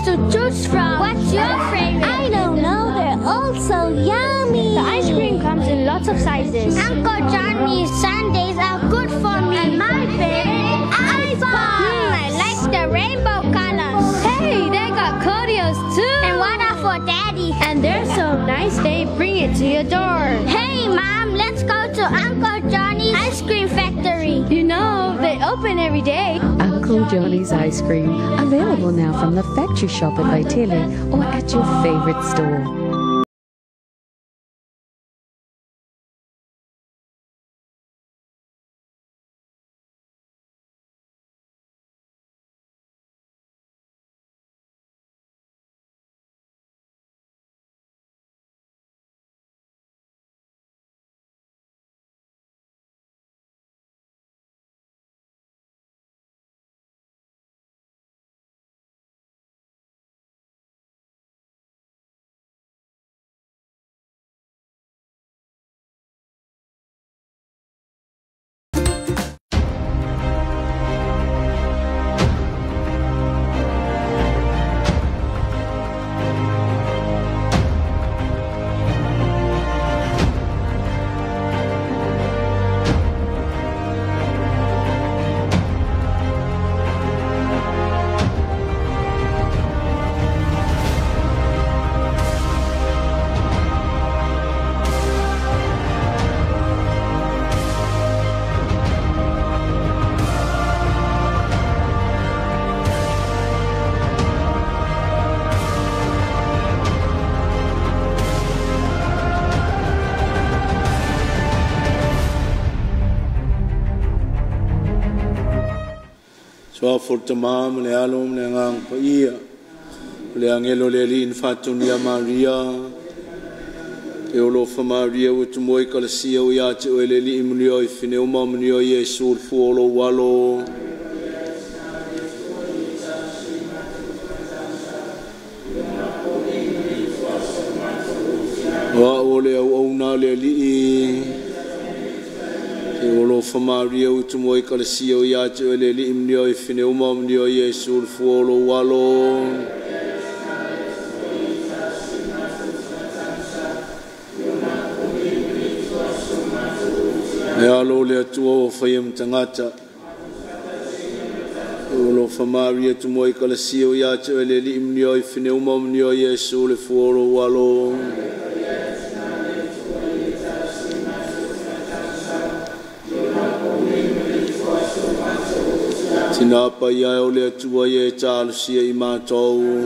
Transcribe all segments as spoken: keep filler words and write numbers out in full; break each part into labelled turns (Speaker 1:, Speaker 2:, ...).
Speaker 1: to choose from. What's your favorite?
Speaker 2: I don't know, they're all so yummy.
Speaker 1: The ice cream comes in lots of sizes.
Speaker 2: Uncle Johnny's sundaes are good for me.
Speaker 1: And my favorite,
Speaker 2: ice balls.
Speaker 1: Mm, I like the rainbow colors. Hey, they got Codios too.
Speaker 2: And one are for Daddy.
Speaker 1: And they're so nice, they bring it to your door.
Speaker 2: Hey, Mom, let's go to Uncle Johnny's ice cream factory.
Speaker 1: You know, they open every day.
Speaker 3: Uncle Johnny's Ice Cream, available now from the factory shop at Vaitele or at your favorite store.
Speaker 4: So for tamam le alom le ngang pa ia le angelo le li infatunia Maria e olo fa Maria o tumoi kalasia o ya te o le li imnio i fine o mamnio Yesu fu olo walo wa ole o na le li e olo fa Maria o tumoi kalasia o ya te o le li imnio i fine o mamnio Yesu fu olo walo e alo le atua o whaiam tangata e olo fa Maria tumoi kalasia o ya te o le li imnio i fine o mamnio Yesu le fu olo walo Tinapa ia o le atua ia e tālo sia i mātou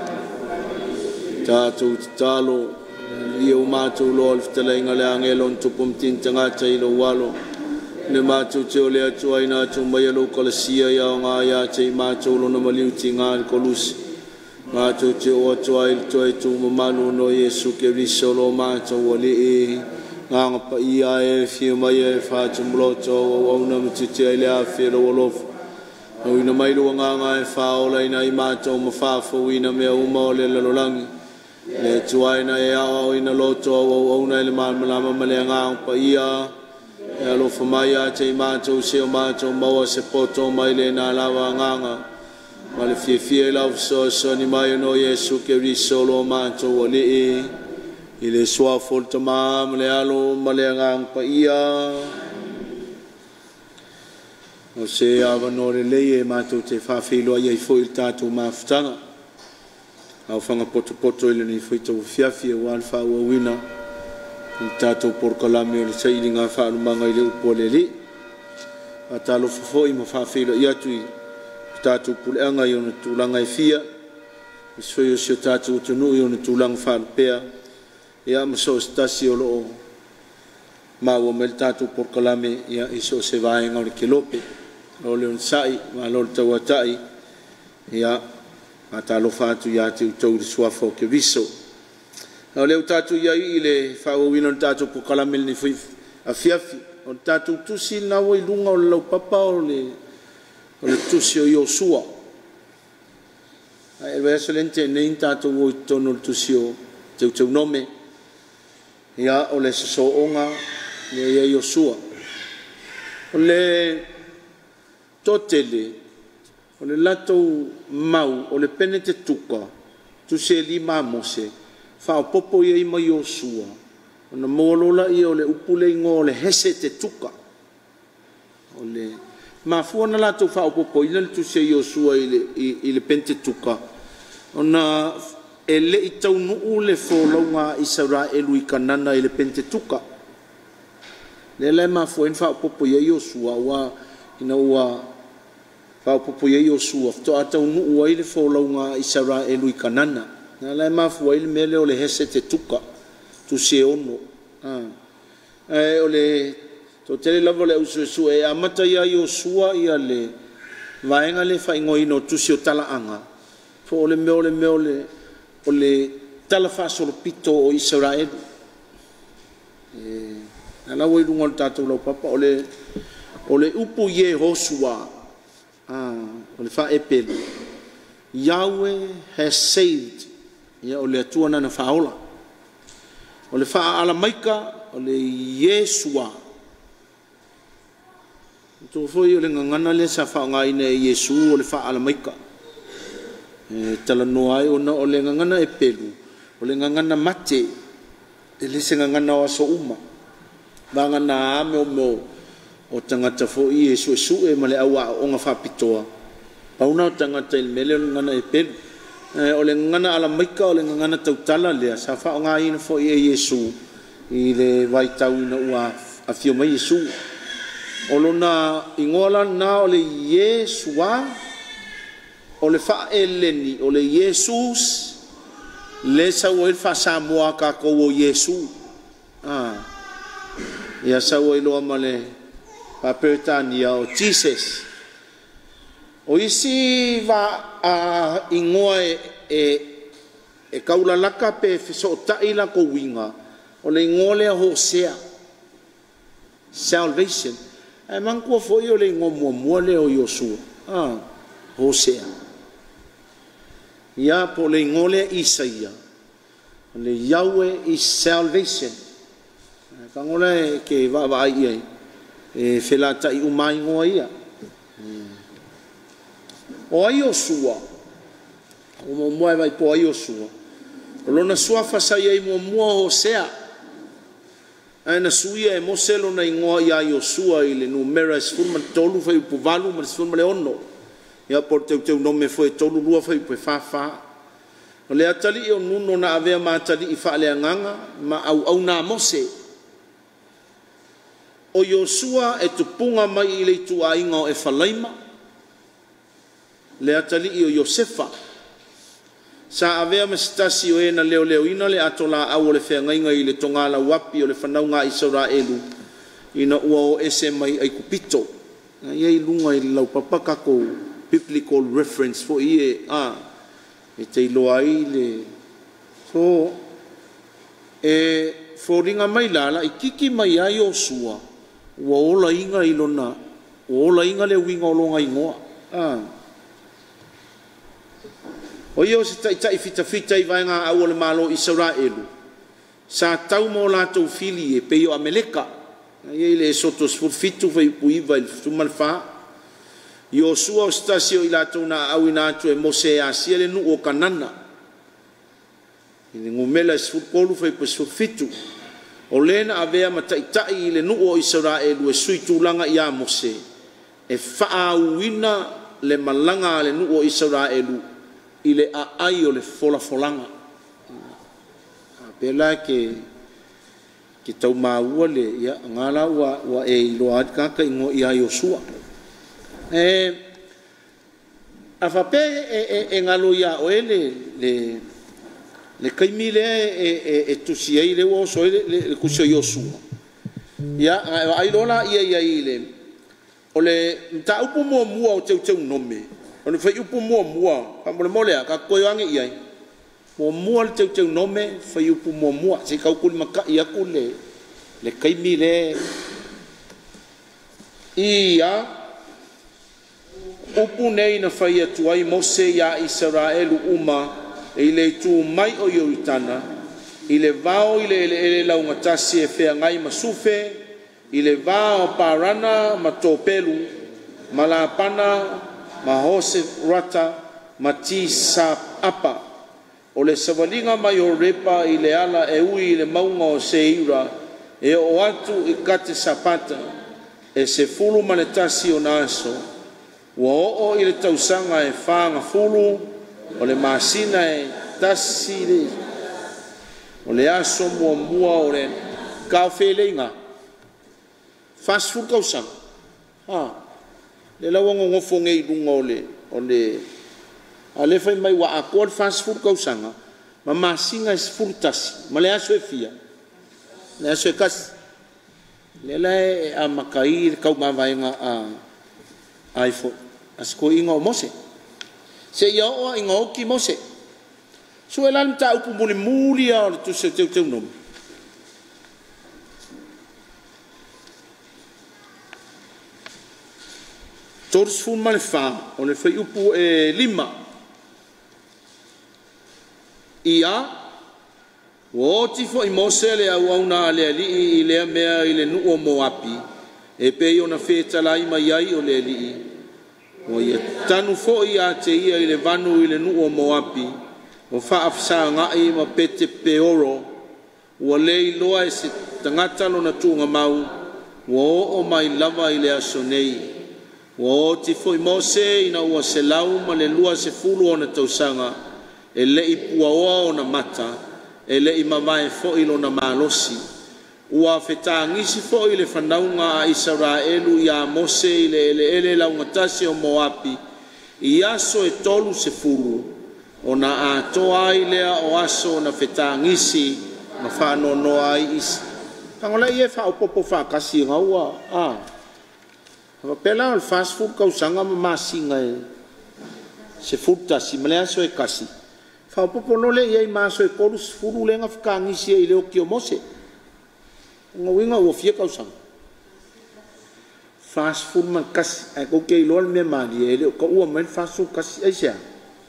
Speaker 4: tātou te tālo ia o mātou loa le whitalainga le angelo ntupu mtin tangata i lo walo le mātou te o le atua i nātou mai alo kalasia ia o ngā ia te i mātou lo na maliu ti ngā i kolusi mātou te o atua i le toa i tū mamanu no Yesu ke riso lo mātou o le e nganga pa ia e fia mai e whātu mloto o auna mtute i le a fia lo olofu o ina mai lua nganga e whaola ina i mātou mawhāwhu ina mea uma o le lalolangi le tuaina e ao ina loto o auna i le malmalama male nganga pa ia e alofa mai a te i mātou se o mātou maua se poto mai le nā lawa nganga ma le fie fie lau so so ni mai no Yesu ke riso lo mātou o le e i le sua folta maa male alo male nganga pa ia o se awa no le lei e mātou te whawhiloa iei fo il tātou mawhutanga. Au whanga poto poto ili ni fo i tau whiawhi e wan whaua wina. Il tātou porkalami o le sairi ngā whaarumanga i le upo le li. A tālo fafo i ma whawhiloa i atu i tātou puleanga i ona tūlanga i fia. I swai o si o tātou utunu i ona tūlanga whaarupea. I a maso stasi o loo maua me le tātou porkalami i a iso se vaenga o le kelope. Lo le on sai ma lo tau atai ia ata lo fatu ia te tau de suafo ke viso lo le tatu ia i le fa o wino tatu po kalamel ni fi afiafi o tatu tusi na wo lunga o lo papa o le o le tusi o Yosua ai ve solente nei tatu wo tono tusi o te te nome ia o le so onga ni ia Yosua o le totele o le latou mau o le pene te tuka tu se lima mose fa popo ye mai Yosua ona molola i o le upule ngo le hese te tuka o le ma fuana latou fa popo i le tu se Yosua i le i le pene te tuka ona ele i tau nuu le folaunga Israelu i kanana i le pene te tuka le le ma fuen fa popo ye Yosua wa ina ua fa popo ye Yosua to ata nuu ai le folaunga Israelu i kanana na le ma fuai le mele o le hese te tuka tu se ono ah e o le to tele lava le usu su e amata ia Yosua ia le vaenga le fa ingoino tu se talaanga fo le me o le me o le o le talafa solo pito o Israel e ala wo lungo tatu lo papa o le o le upu ye Hosua ah o le fa epel Yahweh has saved ia o le tuana na faola o le fa ala maika o le Yesua to foi o le ngana le sa fa nga ina Yesu o le fa ala maika e tala no ai ona o le ngana e pelu o le ngana mate e le se ngana o so uma ba ngana me o mo o tangata fo Yesu su e male awa o nga fa pitoa pa una tangata il mele ngana e pelu o le ngana ala maika o le ngana tautala le sa fa nga ina fo e Yesu i le vai tau na ua a fio mai Yesu o lona ingola na o le Yesua o le fa eleni o le Jesus le sa o fa sa moa ka ko o Yesu ah ia sa o lo male pa pertania o Jesus o isi va a ingoe e e kaula laka pe fiso taila ko winga o le ngole Hosea salvation e manko fo yo le ngomo mole o Yosua ah Hosea ya po le ngole Isaia le Yahweh is salvation ka ngole ke va va ai e felata i umai ngoia o Yosua o mo mo vai po Yosua o lona suafa sa ia i mo mo Hosea ana suia e moselo na ingoa ia Yosua i le numeras fulman tolu fai pu valu mas fulman le ono ia por teu teu nome foi tolu lua fai pu fa fa o le atali o nuno na avea ma atali i fa le nganga ma au au na mose o Yosua e tupunga mai i le tu ainga o e falaima le atali i o Yosefa sa avea mastasi o ena leo leo ina le atola au le fea ngainga i le tongala wapi o le whanaunga Israelu ina ua o ese mai ai kupito ia i lunga i lau papaka ko biblical reference fo ie a e te iloa i le so e fōringa mai lala i kiki mai a Yosua ua ola inga i lona ola inga le winga o longa ingoa a o io se tai tai fita fita i vaenga au le malo Israelu sa tau mo latou fili e pe o Ameleka ia le soto sfur fitu fai puiva il tumalfa Yosua o stasio i latou na au ina atu e Mose asia le nu o kanana i le ngumela sfur polu fai pu sfur fitu o lena avea ma tai tai i le nu o Israelu e sui tūlanga i a Mose e faa uina le malanga le nu o Israelu ile a ai o le fola folanga pela ke ki tau maua le ia ngala wa wa e loa ka ka ingo ia Yosua e a fa pe e e ngalo ia o ele le le kaimile e e e tu si ile wo so le le kusio Yosua ia ai lola ia ia ile o le ta upu mo mua o teu teu nome ona fai upu mua mua pa mo mole ka koyo angi ia mo mua le teu teu nome fai upu mua mua se ka ukul maka ia kule le kaimi le ia upu nei na fai atu ai Mose ya Israelu uma e le tu mai o Yoritana i le vao i le ele launga tasi e fea ngai masufe i le vao parana ma topelu ma la pana ma hose rata ma ti sa apa o le savalinga mai o repa i le ala e ui i le maunga o se ira e o atu i kate sapata e se fulu ma le tasi o naso ua o i le tausanga e whaanga fulu o le masina e tasi le o le aso mua mua o le kawheleinga fast food kausanga ha le lawa ngofo ngei lunga o le o le a le fai mai wa akol fast food kausanga ma masinga is furtas ma le aso e fia le aso e kas le la e a makai kau ma vainga a iPhone asko inga o mose se ia o inga o ki mose so e lan ta upu muli muli a o tu se teu teu nom todos fun ma le fa o le fai upu e lima ia o tifo i mose le au au na le ali i le mea i le nu o moapi e pe i ona feta lai mai ai o le ali o ia tanu fo i a te ia i le vanu i le nu o moapi o fa afsa nga i ma pete peoro o le i loa e se tangata lo na tunga mau o o mai lava i le aso nei o tifo i mose i na ua se lau ma le lua se fulu o na tausanga e le i puaoa o na mata e le i mamae fo i lo na malosi ua fetangisi fo i le whanaunga a Israelu i a Mose i le ele ele launga tasi o Moapi i aso e tolu se furu o na a toa i lea o aso na fetangisi ma whano noa i isi pangola i e wha upopo wha kasi ngaua a hawa pela al fast food kausanga ma masinga e se food tasi ma le aso e kasi fa popo no le ia maso e kolus furu lenga fkangisi e le o ki o Mose ngo winga o fie kausang fast food man kas ai ko ke lol me mali e le ko o men fast food kas e sia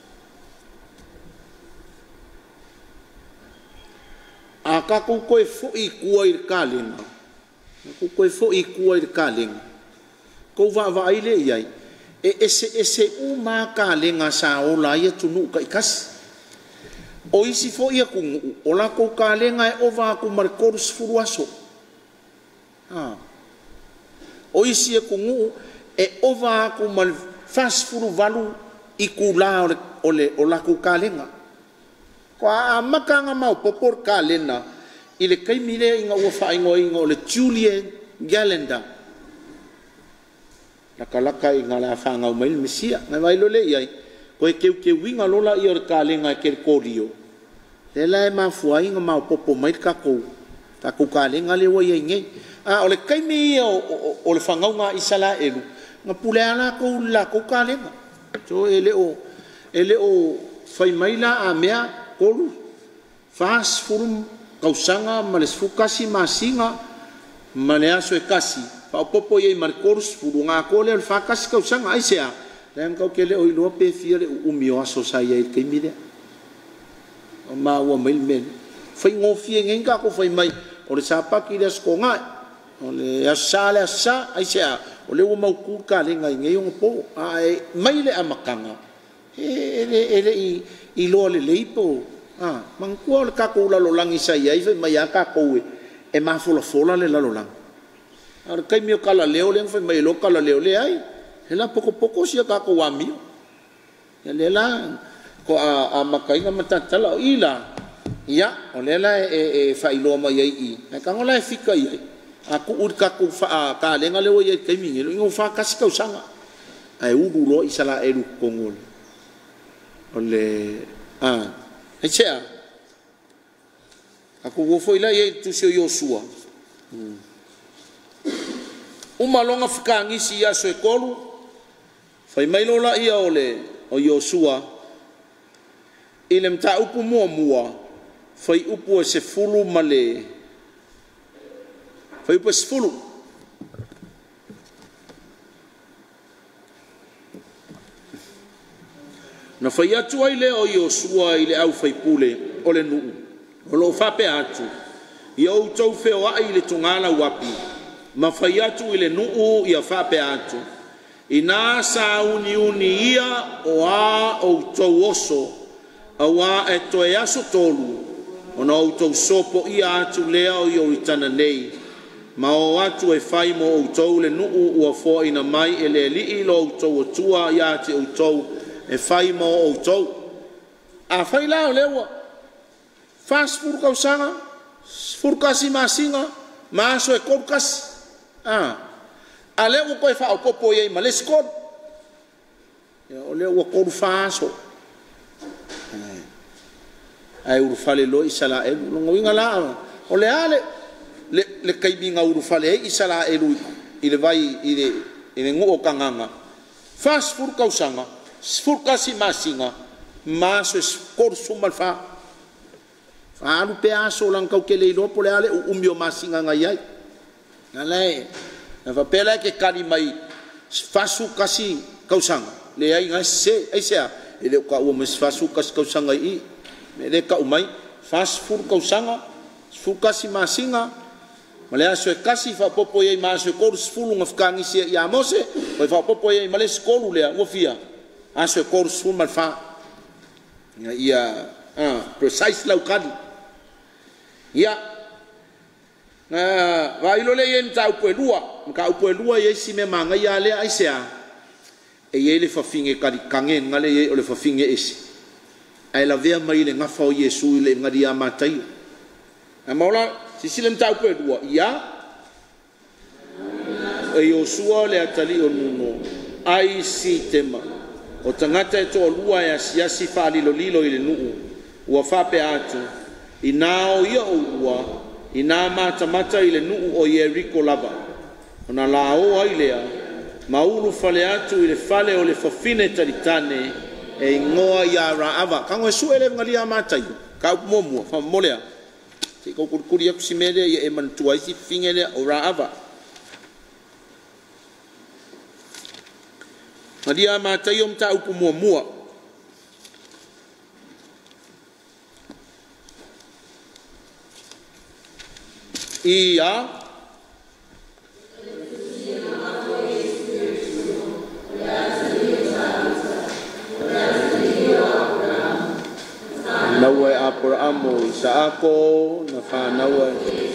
Speaker 4: a ka ko ko e fo i ku i kalenga ko ko e fo i ku i kalenga ko va va ile ia e ese ese u ma kalenga sa o la ia tunu ka kas o isi fo ia kungu o la ko kalenga e ova ku markorus furuaso ah o isi e kungu e ova ku mal fast furu valu i ku la o le o la ko kalenga ko a makanga mau popor kalena i le kai mile inga o fa ingo ingo le Julian Galenda la kalaka inga la fa nga mai mesia mai vai lo le ai ko e ke ke winga lola i o kalenga ke korio le la e mafua inga mau popo mai ka ko ta ko kalenga le wo ye nge a o le kai mi o o le fanga nga isala elu nga pule ala ko la ko kalenga so ele o ele o fai mai la a mea kolu fast food kausanga males fukasi masinga maneaso e kasi pa popo ye marcos furu nga ko le fakas kausanga ai sea len ko ke le o ilo pe fie o mio aso sai e ke mide ma o mel mel foi ngo fie ngen ka ko foi mai o le sapa ki le sko nga o le asale asa ai sea o le o mau ku ka le ngai ngai o po ai mai le amakanga ele ele i i lo le leipo ah man ko le ka ko la lo langi sai ai foi mai ka ko e ma fola fola le la lo lang ar kai mio kala leo le foi mai lo kala leo le ai ela poco poco sia ka ko wa mio ya le la ko a a makai nga matatala ila ya o le la e e fa ilo ma ye i na ka ngola e fika i aku ur ka ku fa ka le nga le o ye kai mi ngo fa ka ska usanga ai u lo isala e lu kongol o le ah e chea aku wo foi la ye tu se Yosua uma longa fikangi si ya so e kolu fai mai lo la ia ole o Yosua ilem ta upu mua mua fai upu se fulu male fai upu se fulu na fai atu ai le o Yosua ile au fai pule o le nuu o lo fape atu i au tau feo ai le tungala wapi ma fai atu ile nuu ia fape atu ina sa uni uni ia o a o tau oso au a e toe aso tolu ona o tau sopo ia atu lea o i oritana nei ma o atu e whai mo o tau le nuu ua fo ina mai e le li ilo o tau atua ia te o tau e whai mo o tau a whai lao lewa fast food kausanga furkasi masinga maso e korkasi ah a le o koe fa o popo ye ma le skol ya o le o ko faso ai uru fale lo isala e lo ngoinga la o le ale le le kai binga uru fale isala e lu ile vai ile ile ngo kanganga fast food kausanga furkasi masinga maso skol sumal fa fa lu peaso lang kau kele lo pole ale o umio masinga ngai ai ngalai na va pela ke kali mai fasu kasi kausanga le ai ngai se ai se ele ka o mes fasu kasi kausanga i le ka umai fast food kausanga fu kasi masinga male aso kasi fa popo ye maso ko sfulu ngafkangi se ya mose ko fa popo ye male skolu le o fia aso ko sfulu mal fa ia ah precise lau kadi ia na vai lo le yen tau po lua ka po lua ye si me manga ya le ai sea e ye le fa finge ka di kange ngale ye o le fa finge esi ai la vea mai le ngafa o Yesu le ngadi a matai a mola si silem tau po lua ia e Yosua le atali o nuno ai si tema o tangata e to lua ya siasi fa lilo lilo ile nuu ua fa pe atu inao ia o lua ina mata mata ile nuu o Yeriko lava ona la o ailea maulu fale atu ile fale o le fafine talitane e ngoa ya raava kango su ele ngali mata i ka momo fa molea ti ko kurkuri ak simele ye e man tuai si fingele o raava ngali mata yom ta upu momo ia nawe Abraham Isaako na fa nawe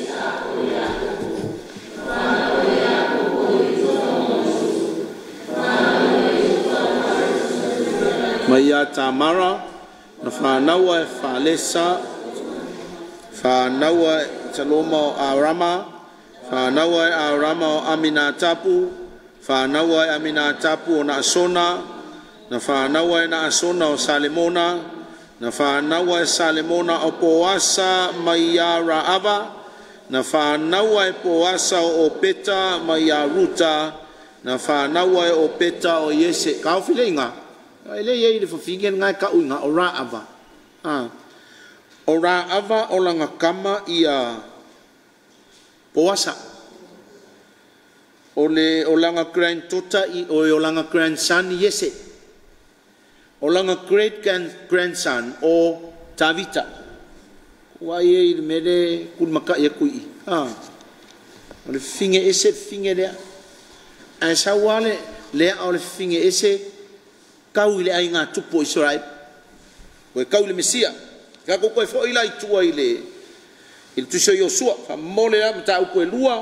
Speaker 4: Maya Tamara na fa nawe Falesa fa nawe Saloma Arama fa nawa Arama Aminatapu fa nawa Aminatapu na Asona na fa nawa na Asona o Salimona na fa nawa Salimona o Poasa Mayara Ava na fa nawa Poasa o Peta Mayaruta na fa nawa o Peta o Yese ka filinga ele ye ile fingen ngai ka unga ora ava ah ora ava olanga kama ia poasa ole olanga grand tota i o olanga grandson yese olanga great grandson o Tavita wa ye mele kul maka ya kui ah ole finge ese finge le a sa wale le ole finge ese kau ile ai nga tupo Israel we kau le mesia ka ko ko fo ila tua ile il tu so Yosua fa mole la mta u ko lua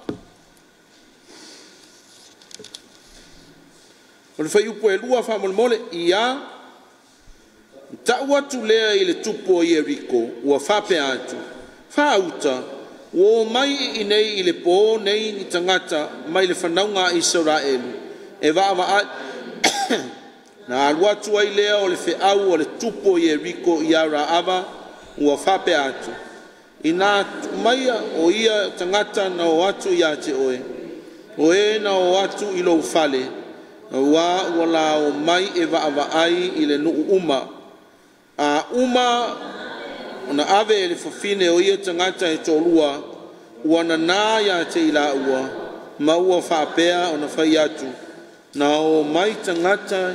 Speaker 4: on fa u ko lua fa mol mole ia ta watu le ile tupo Yeriko wa fa pe atu fa uta wo mai inei ile po nei ni tangata mai le fanaunga Israel e va va na watu ai le o le fe au o le tupo Yeriko ia raava wa fa pe atu ina mai o ia tangata na watu ya te oe oe na watu ilo fale wa wala o mai e va va ai ile no uma a uma ona ave le fafine o ia tangata e tolua wana na ya te ila ua ma ua fa pea ona fa atu na o mai tangata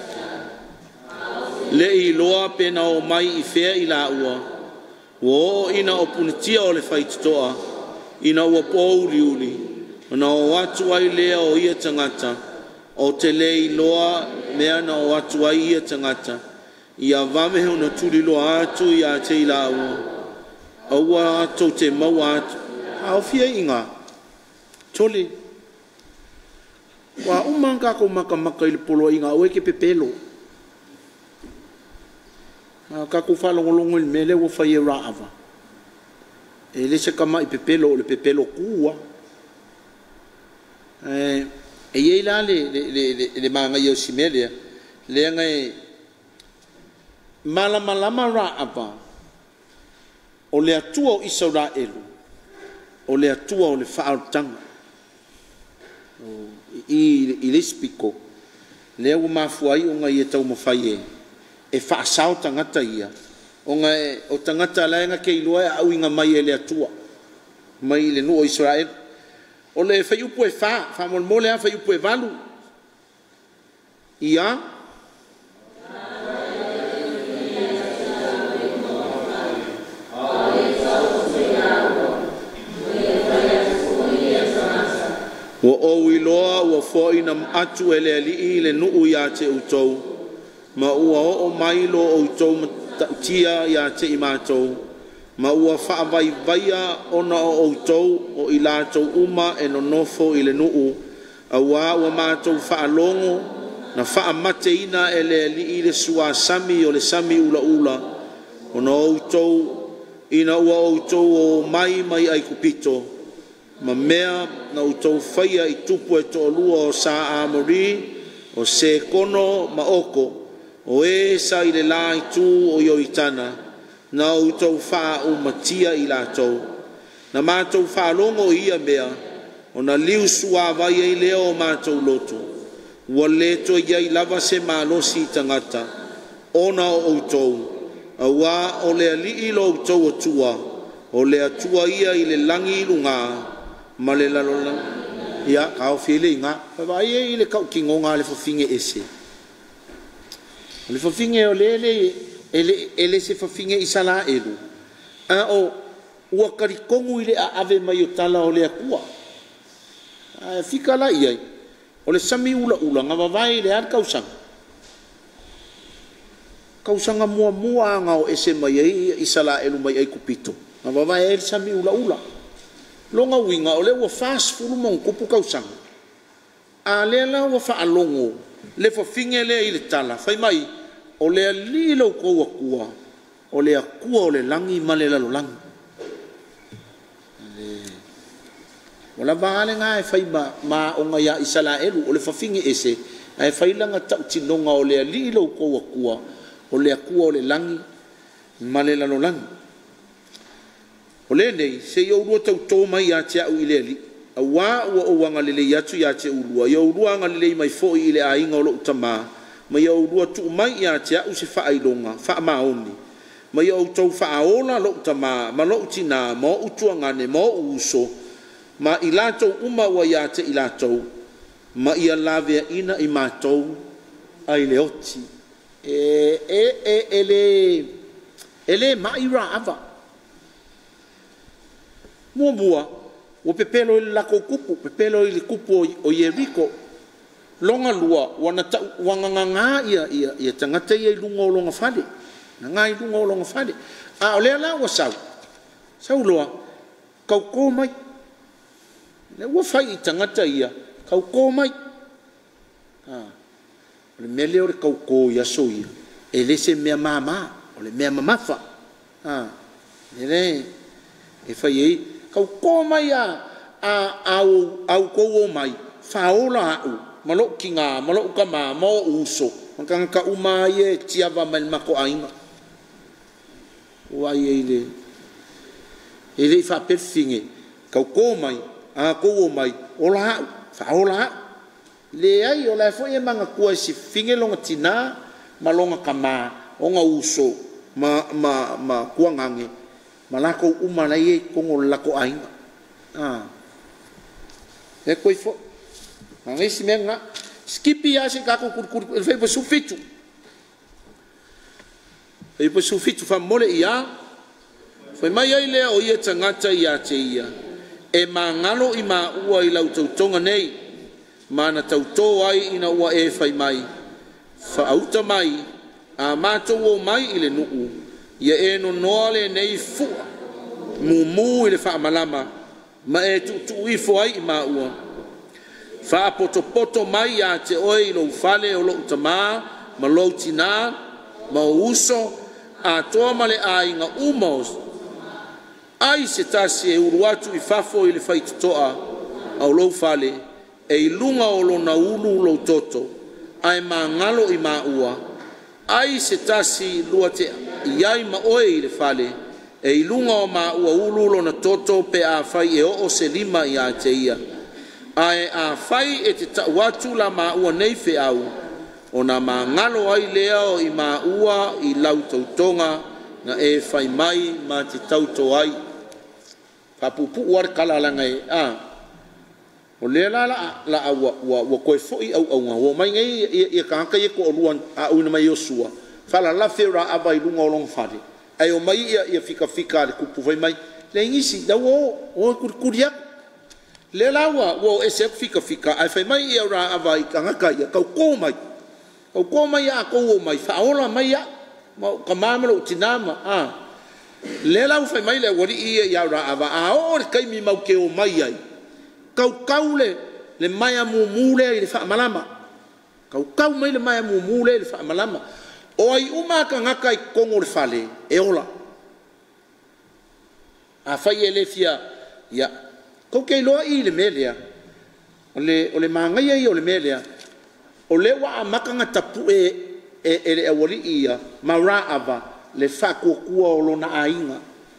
Speaker 4: le i loa pe na o mai i fea ila ua wo ina o punitia o le faitoa ina ua pouri uli ona o watu ai lea o ia tangata o te lei loa mea na o atu ai ia tangata ia vame ho no tuli loa atu ia te ila ua aua atu te maua atu au fia inga tole wa umanga ko maka maka il polo inga o ke pepelo ka ku fa longolongo il mele wo fa yera ava e le se kama i pepelo le pepelo kuwa eh e ye la le le le le manga yo simele le ngai mala mala mara ava o le atua o Israelu o le atua o le whaarutanga i i le spiko le au mafuai o ngai e tau mawhai e e whaasau tangata ia o ngai o tangata laenga ke iloa e au inga mai e le atua mai le nu o Israel o le whaiupu e wha whamol mole a whaiupu e walu ia wa o iloa wa foi na atu ele ali le nuu ya te utou ma ua o mailo o utou tia ya te imatou ma ua fa vai vaia ona o utou o ilato uma e no nofo ile nuu awa wa matou fa longo na fa mateina ele ali le sua sami o le sami ula ula ona utou ina ua o utou o mai mai ai kupito ma mea na utou whaia i tupu e to lua o sa amori o se kono ma oko o e sa i le la i tu o yo itana na utou wha o matia i la tau na mātou wha longo ia mea o na liu sua vai e leo o mātou loto ua leto ia i lava se malosi tangata ona o utou a wā o le ali ilo utou o tua o le atua ia i le langi lunga ma le lalola ia kau file inga vai e le kau kingonga le fofinge ese le fofinge o le le ele ele se fofinge isala elu a o ua karikongu ile a ave mai o tala o le akua a fika la ia o le sami ula ula nga vai le ar kausanga kausanga mua mua nga o ese mai ai isala elu mai ai kupito nga vai e sami ula ula longa winga o le ua fast fulu mon kupu kausanga a le la ua fa alongo le fa finge le i le tala fai mai o le lilo ko akua o le akua o le langi ma le lalo langi o la vale nga e fai ma ma o nga ya isala elu o le fa finge ese ai fai langa tau tinonga o le lilo ko akua o le akua o le langi ma le lalo langi o le nei se yo ru tau to mai ya te au ile li a wa o wanga le le yatu ya te urua yo ru anga le mai fo ile a inga o lo tama ma yo ru tu mai ya te au se fa ai longa fa ma oni ma yo tau fa ola lo tama ma lo tina mo utuanga ne mo uso ma ilato uma wa ya te ilato ma ia lave ina i matou ai le oti e e e ele ele mai ra ava mua mua o pepelo il lako kupu pepelo il kupu o Yeriko longa lua wana ta wanga nga ia ia ia tangata ia lungo longa fale nga i lungo longa fale a ole la wa sau sau loa kau ko mai le wa fai tangata ia kau ko mai ah le mele o kau ko ia so ia e le se mea mama o le mea mama fa ah le e fai ei kau ko mai a au au ko mai faola au malo kinga malo kama mo uso maka ka uma ye tiava mal mako ainga wa ye ile ile fa perfinge kau ko mai a ko mai ola faola le ai ola fo ye manga ko si finge longa tina malonga kama onga uso ma ma ma kuangange malako uma na ye kongo lako ainga ah e koi fo ngai si menga skipi ya se ka ko kur kur fe po sufitu e po sufitu fa mole ia foi mai ai le o ye tangata ia te ia e mangalo i ma ua i lau tautonga nei mana tauto ai ina ua e fai mai fa auta mai a mato o mai ile nuu ia e no noale nei fu mu mu ile fa malama ma e tu tu i fo ai ma ua fa poto poto mai ya te oi lo fale o lo tama ma lo tina ma uso a to male ai nga umos ai se tasi e uruatu i fafo ile fai toa au lo fale e lunga o lo na ulu lo toto ai ma ngalo i ma ua ai se tasi luate iai ma oi le fale e lunga o ma ua ulu lo na toto pe a fai e o se lima i a te ia ai a fai e te watu la ma ua nei fe au o na ma ngalo ai leo i ma ua i lau tautonga na e fai mai ma te tauto ai papupu war kala langa e a o le la la la wa wa wa ko foi au au wa mai ngai e ka ka ko ruan a una mai osua fala la fera avai lunga long fadi ai o mai ia fika fika le kupu vai mai le ngisi da wo o kuria le la wa wo ese fika fika ai fai mai ia ra avai ka ka ia ka ko mai ko ko mai a ko o mai fa ola mai ya ka mamelo tinama a le la fai mai le wori ia ia ra ava a o kai mi mau ke o mai ai kau kau le le mai mu mule le fa malama kau kau mai le mai mu mule le fa malama o ai uma ka ngaka i kongo le fale e ola a fai ele fia ya ko ke lo i le melia o le o le manga ia o le melia o le wa maka nga tapu e e e le wori ia mara ava le fa ko ku o lo na ainga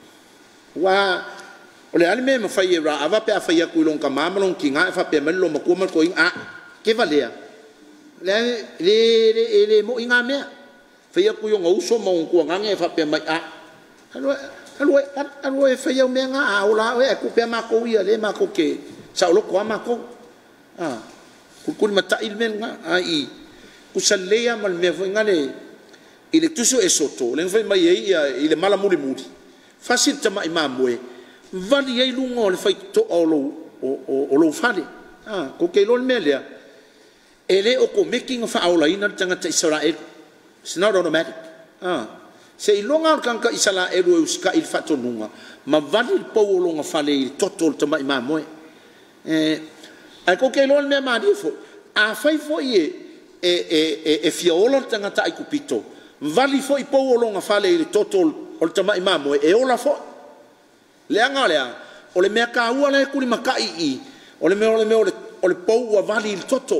Speaker 4: wa o le alime ma fai ra ava pe fai ku long ka mamalong kinga fa pe melo ma ko ma ko a ke valea le le le mo inga me fai ku yo ngau mo ko ngange fa pe mai a alo alo alo e fai me nga a ola e ku pe ma ko ia le ma ko ke sa lo ko ma ko a ku ku ma ta il men nga ai ku salea mal me fo ngale ile tuso e soto le fai mai ia ile mala muri muri fasil tama imamwe vali ai lunga le fai to o lo o lo fale ah ko ke lo melia ele o ko making of aula ina tanga te Israel it's not automatic ah se ilonga kan ka Israel o ska il fato nunga ma vali po lo nga fale total to mai mo eh ai ko ke lo me ma di fo a fai fo ye e e e fiola tanga ta i kupito vali fo i po lo nga fale total o to mai mo e ola fo le anga le o le mea ka ua le kuri makai i o le mea o le mea o le pou a vali il toto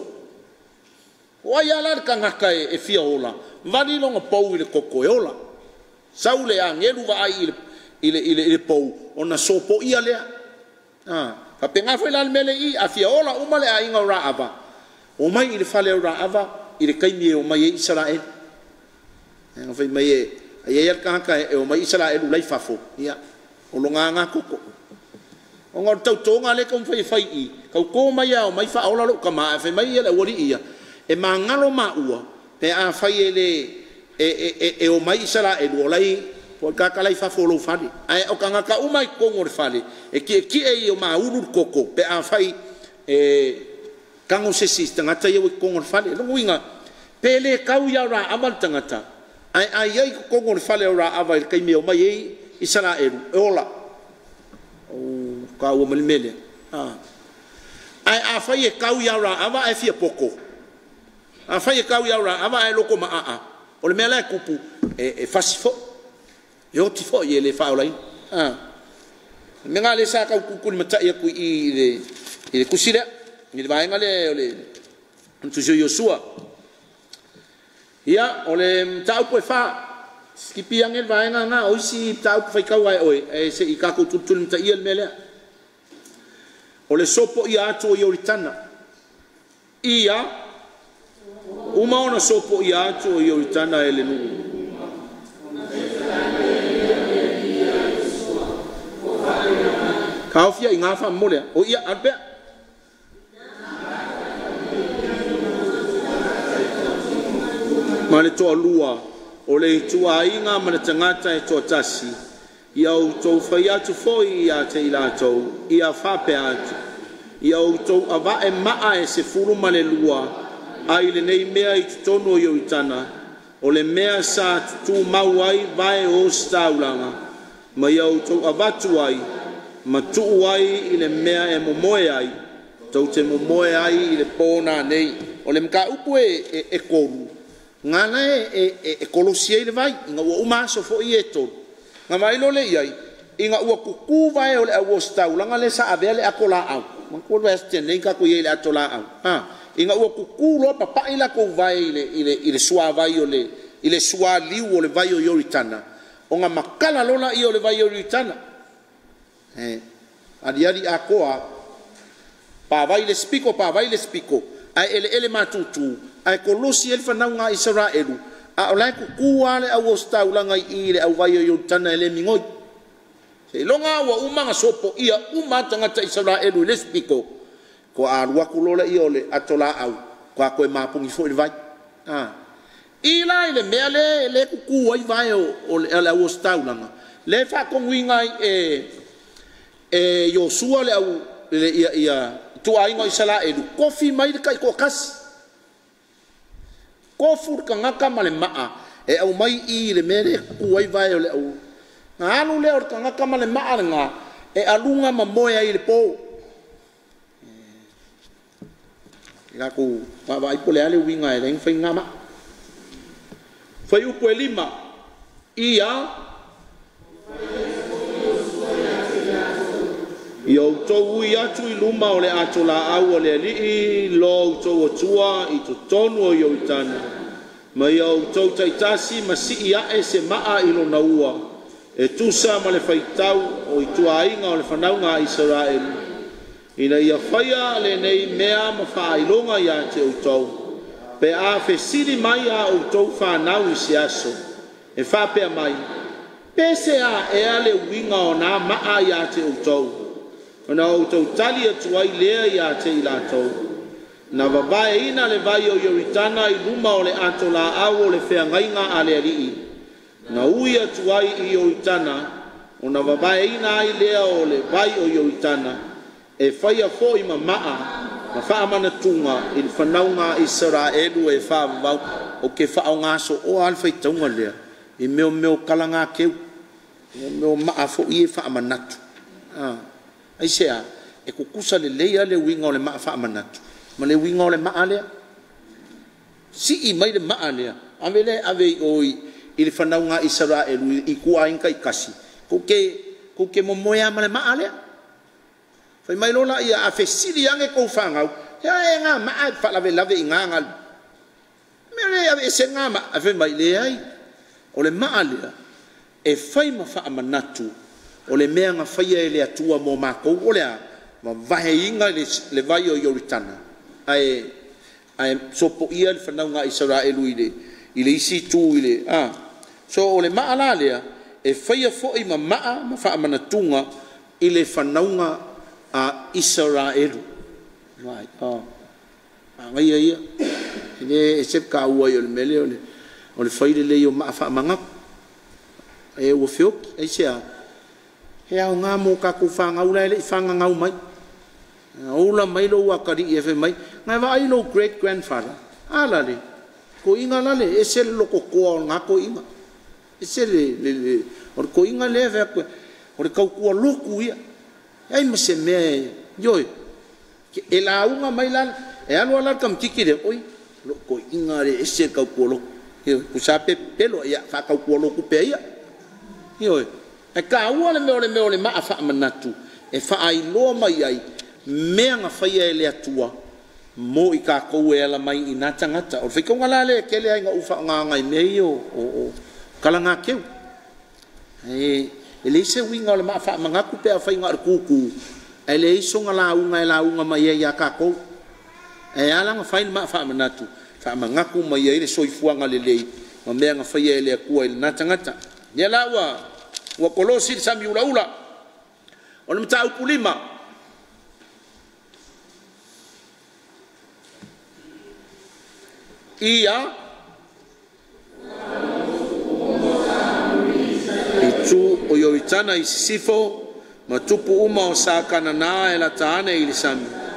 Speaker 4: o ai ala ka ngaka e fia ola vali longa pou i le koko e ola sau le a ngelu va ai i le pou o na sopo i alea ka penga fai la mele i a fia ola uma le a inga o ra ava o mai i le fale o ra ava i le kaimi e o mai e Israel nga fai mai e a iei ka ngaka e o mai Israel u lai fafo ia o longa nga koko o ngor tau tonga le kom fai fai i kau ko mai au mai fa ola lo kama fa mai ele wori ia e mangalo ma ua pe a fai ele e e e o mai sala e do lai po ka ka lai fa folo fali ai o kanga ka u mai ko ngor fali e ki ki e o ma uru koko pe a fai e kango se sistema ta yo ko ngor fali lo winga pe le kau ya ra amal tangata ai ai ai ko ngor fali ra ava kai me o mai Israel ola o ka o melmele ah ai a fai e kau ya ra ava e fia poko a fai e kau ya ra ava e loko ma a o le mele kupu e e fasifo yo ti fo ye le fa ola ah me nga le sa ka kuku ni mata ya ku i le i le kusira ni le vai ngale o le tu jo Yosua ya o le tau po fa skipi yang el vai nga nga o si tau fai ka wai oi e se i ka ko tutul mta i el mele o le sopo ia atu o ritana ia uma ona sopo ia atu o ritana ele nu kaufia inga fa mole o ia arbe male to lua o le tua inga mana tangata e to tasi ia o to fai atu foi ia te ila to ia fa pe atu ia o tou ava e maa e se furu ma le lua ai le nei mea i tutono i o itana o le mea sa tutu mau ai vae o staulanga ma ia o tou avatu ai ma tuu ai i le mea e momoe ai tau te momoe ai i le pōna nei o le mka upu e, e, e koru ngana e, e, e, e kolosia i le vai inga ua umaso fo i e tolu nga mai lo le iai inga ua kuku vai o le au o staulanga le sa avea le akola au ko le stene ka ko ile atola au ha inga ua kuku lo papa ila ko vai ile ile ile sua vai o le ile sua liu o le vai o yoritana o nga makala lola i o le vai o yoritana eh adi adi akoa pa vai le spiko pa vai le spiko ai ele ele matutu ai kolosi el fanau nga Israelu a o lai kuku ale au o staulanga ile au vai o yoritana ele mingoi e longa wa umanga sopo ia umata ngata Israelu le spiko ko a rua kulola i ole atola au ko a koe mapungi fo le vai ah ila ile mele le kuku ai vai o ole ala o staulanga le fa konguinga e e Yosua le au le ia ia tu ai ngo Israelu kofi mai kai ko kas kofur kangaka male maa e au mai i le mele ku ai vai ole au alu le or kanga kamale maalanga e alunga mamoya i le po ila ku va vai pole ale winga e leng finga ma foi upo lima ia yo to ia tu luma ole atola au ole li lo to tua i to tonu yo itana ma yo to taitasi ma si ia e se maa i lo naua e tusa ma le faitau o i tuainga o le whanaunga Israel. Ina ia whaia le nei mea ma whailonga ia te utou. Pe a whesiri mai a utou whanau i se aso. E whapea mai. Pese a e ale winga o nā maa ia te utou. O na utou tali atuai lea ia te ilatou. Na wawae ina le vai o Yoritana i luma o le atola au o le wheangainga a le alii. Na uia tuai i o itana o na wawae ina ai lea o le vai o i o itana e whaia fo i ma maa ma wha mana tunga i whanaunga Israelu e wha wau o ke wha o ngaso o alwhai taunga lea i meo meo kalanga keu i meo maa fo i e wha manatu ah. ai sea e kukusa le leia le winga o le maa wha manatu ma le winga o le maa lea si i mai le maa lea ave le ave oi i le whanaunga Israelu i kua inka i kasi. Ko ke, ko ke momoea ma le maa lea. Whai mai lola ia a whesiri ange kou whangau. Hea e ngā maa whalawe lawe i ngā ngalu. Mea le ave e se ngā maa. A whai mai le ai. O le maa lea. E whai ma wha amanatu. O le mea ngā whaia e le atua mō mākou. O lea. Ma vahe inga le, le vai o Yoritana. Ai, ai sopo ia le whanaunga Israelu i le. I le isi tū i le. Ah. So o le maa la lea, e whaia fo'i ma maa ma wha amanatunga i le whanaunga a Israelu. Right. Oh. Ah, ngai ia. E e sep ka ua i o le mele o le, o le whaile le i o maa wha amangap. E ua whioki, e sea. He au ngā mō kako whanga ula e le i whanga ngau mai. Ola mai lo wakari i e whi mai. Ngai wa ai lo great grandfather. Ala le. Ko inga lale, e se le loko koa o ngā ko inga. E se le, le, le, o le ko inga le vea koe, o le kau kua loku ia. E ai ma se mea, yoi, e la unga mai lale, e alo alal kam tiki le, oi, loko inga le, e se kau kua loku. Yoi, kusa pe pelo, ia, fa kau kua loku pe ia. Yoi, e ka ua le meo le meo le maa wha manatu, e wha ai loa mai ai, mea nga whaia e le atua, mo i ka kou e ala mai i nā tangata. O whiko ngā lale e kele ai ngā uwha ngā ngai mei o, o, o kalanga keu. E, e le se winga o le maa wha mangaku pe a whai ngā kuku. E le iso ngā la unga e la unga mai e ia ka kou. E ala ngā whai maa wha manatu. Wha mangaku mai e le soifua ngā le lei. Ma mea ngā whai e le akua i nā tangata. Nia la ua, ua kolosi sami ula ula. O le mta upu lima. Ia i tu o Yoritana i sifo ma tupu uma o sa kanana e la taane i le sami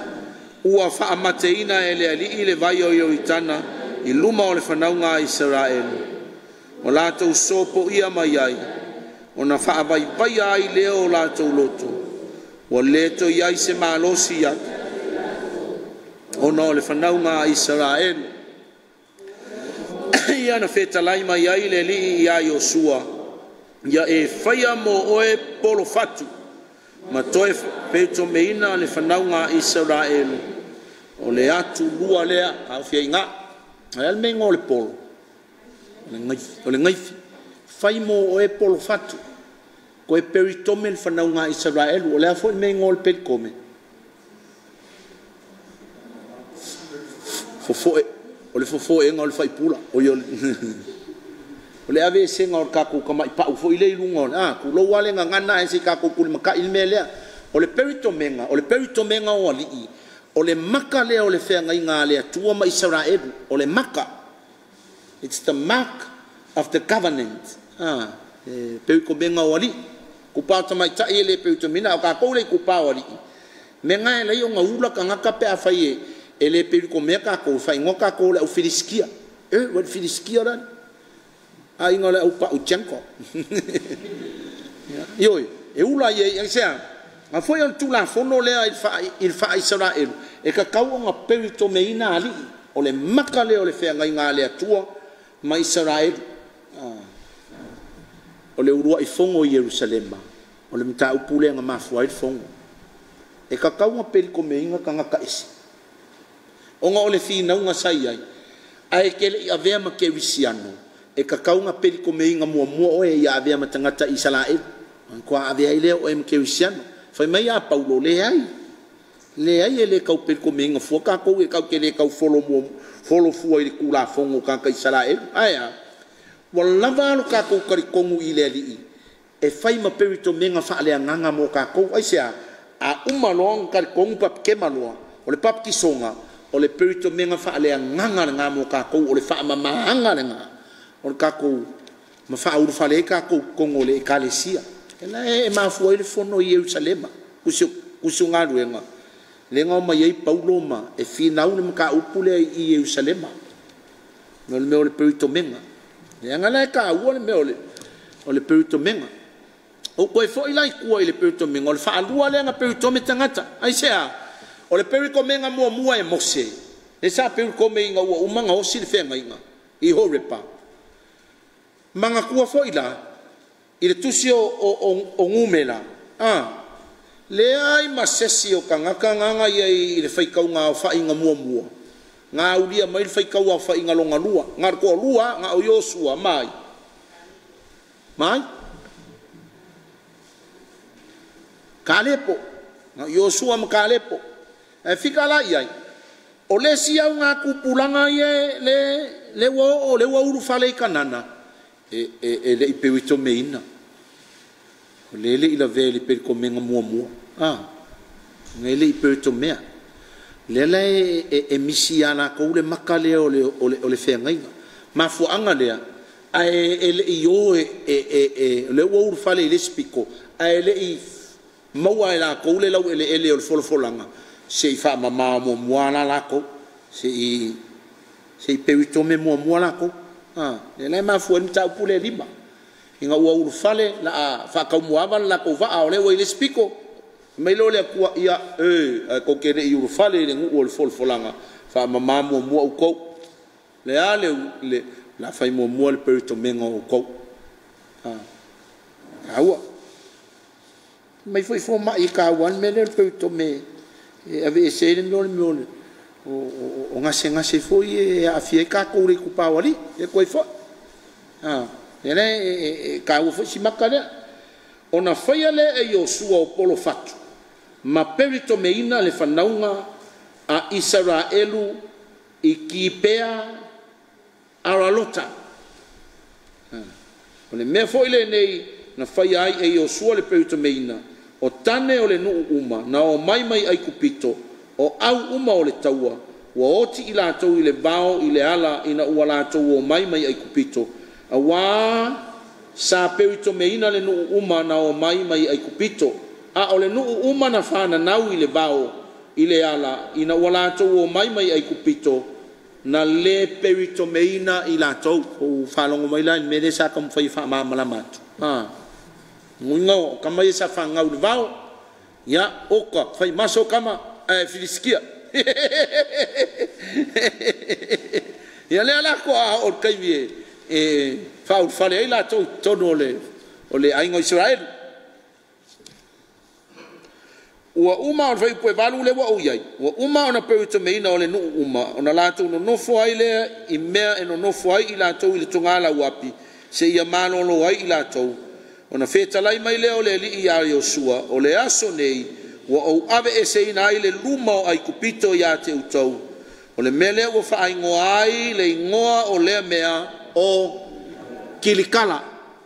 Speaker 4: ua whaamateina e le ali i le vai o Ioitana i luma o le whanaunga Israelu. O lātou sopo ia mai ai, o na whaavai pai ai leo o lātou loto, o leto iai se mālosi atu, o na o le whanaunga Israelu. Ia na whetalai mai ai le li i a Iosua, ia e whaia mo oe polo fatu, ma toe peto meina le whanaunga Israelu, o le atu lua lea, au fia inga, ai al mengo le polo, o le ngaifi, whai mo oe polo fatu, ko e peritome le whanaunga Israelu, o le afo i mengo le perikome. Fofoe, o le fofoe nga o le whaipula, o yo o le ave senga o le kako kamai pa ufo i le ilunga, ah, ku lo wale nga ngana e se kako kuli maka ilme lea, o le peritomenga, o le peritomenga o alii, o le maka lea o le whea ngai ngā lea tua ma Israelu, o le maka, it's the mark of the covenant, ah, e, peritomenga o alii, ku pāo tamai ta e le peritomena, o kako le ku pāo alii, me ngai lai o ngā ula ka ngaka pe a whai e, e le peritomea kako, whai ngā kako le au filiskia, e, wat filiskia rani, a inga le au pa u tjanko. Ioi, e ula ye, e sea, a foi an tula fono lea il fa Israelu, e ka kau nga peritomeina ali, o le maka leo le whea ngai ngā lea tua, ma Israelu. O le urua i fongo i Jerusalema, o le mta upule nga mafua i fongo. E ka kau nga peritomeina ka nga ka esi. O nga o le fina unga sai ai, a e kele i avea ma ke risiano, e ka kaunga periko mei nga mua mua oe ia avea matangata i Salaelu. Kua avea i leo o e mkerisiano. Whai mai a Paulo le ai. Le ai e le kau periko mei nga fua kako e kau ke le kau folo mua, folo fua i le kula fongo kanka i Salaelu. Aia, walawa alo kako karikongu i le ali i. E whai ma perito mei nga wha lea nganga mo kako. Aisea, a umaloa karikongu pap kemaloa. O le pap kisonga. O le perito mei nga wha lea nganga nga mo kako. O le wha mamahanga le nga. O kako ma fa uru fale kako kongo le ekalesia ela e ma fo ile fono i Jerusalema kusu kusu ngalu enga le nga ma ye Paulo ma e fina un ma upule i Jerusalema no le me le perito menga le nga la ka u le me le o le perito menga o ko e fo ile ku ile perito menga o le fa lu le nga perito metangata ai sea o le perito menga mo mo e Mose le sa perito menga o manga o sil fe nga i Horepa manga kua foila i le tusi o, o, o, o ngumela ah, le ai masesi o kangaka nganga i le whaikau ngā whainga mua mua ngā ulia mai le whaikau a whainga longa lua ngā rako lua ngā o Iosua mai mai Kalepo ngā Iosua ma Kalepo e whika lai ai o le siau ngā kupulanga i le le wa o le wa uru whale i kanana e e e le perito meina o le le ila vele periko menga mua mua ah ngele perito mea le le e e misi ana ko le makale o le o le o le fenga ma fu anga le a e le io e e e le wo fale le spiko a le i maua la ko le la ele ele o folo folanga se fa mama mo muana la ko se i se perito me mua mua la ko ah le ma fu ni tau pule lima inga ua uru fale la fa ka muava la ko va o le o le spiko mai lo le ku ia e ko ke le uru fale le ngu o fol folanga fa mama mo mo o ko le ale le la fa mo mo le perito menga o ko ah aua mai foi fo mai ka wan me le perito me e ave se le no le o o ngase ngase foi e a fie ka ko le ku pa wali e ko fo ah ele ka u fo si makale ona foi le e Iosua o polo fatu ma perito meina le fanaunga a Israelu i kipea aralota o le me foi le nei na foi ai e Iosua le perito meina o tane o le nu uma na o mai mai ai kupito o au uma o le taua wa oti i lātou i le vao i le ala ina ua lātou o mai mai ai kupito a wā sa perito meina le nuu uma na o mai mai ai kupito a o le nuu uma na whana nau i le vao ile ala ina wala to o mai mai ai kupito na le perito meina ila to o falongo mai la me de sa kam fai fa ma malamat ah mungo kama yesa fa ngau vao ya oka fai maso kama eh filiskia ya le ala ko o kai vie e fa o fale ila to to no le o le aingo Israel wa uma on fai po valu le wa uyai wa uma ona perito meina ole no uma ona lato no no foi le i mea eno no foi i lato i le tongala wapi se ia malo lo ai i lato ona feta lai mai le ole li ia Yosua ole aso nei wa o ave ese ina i le luma o ai kupito ia te utou ole mele o fa ai ngoai le ngoa o le mea o kilikala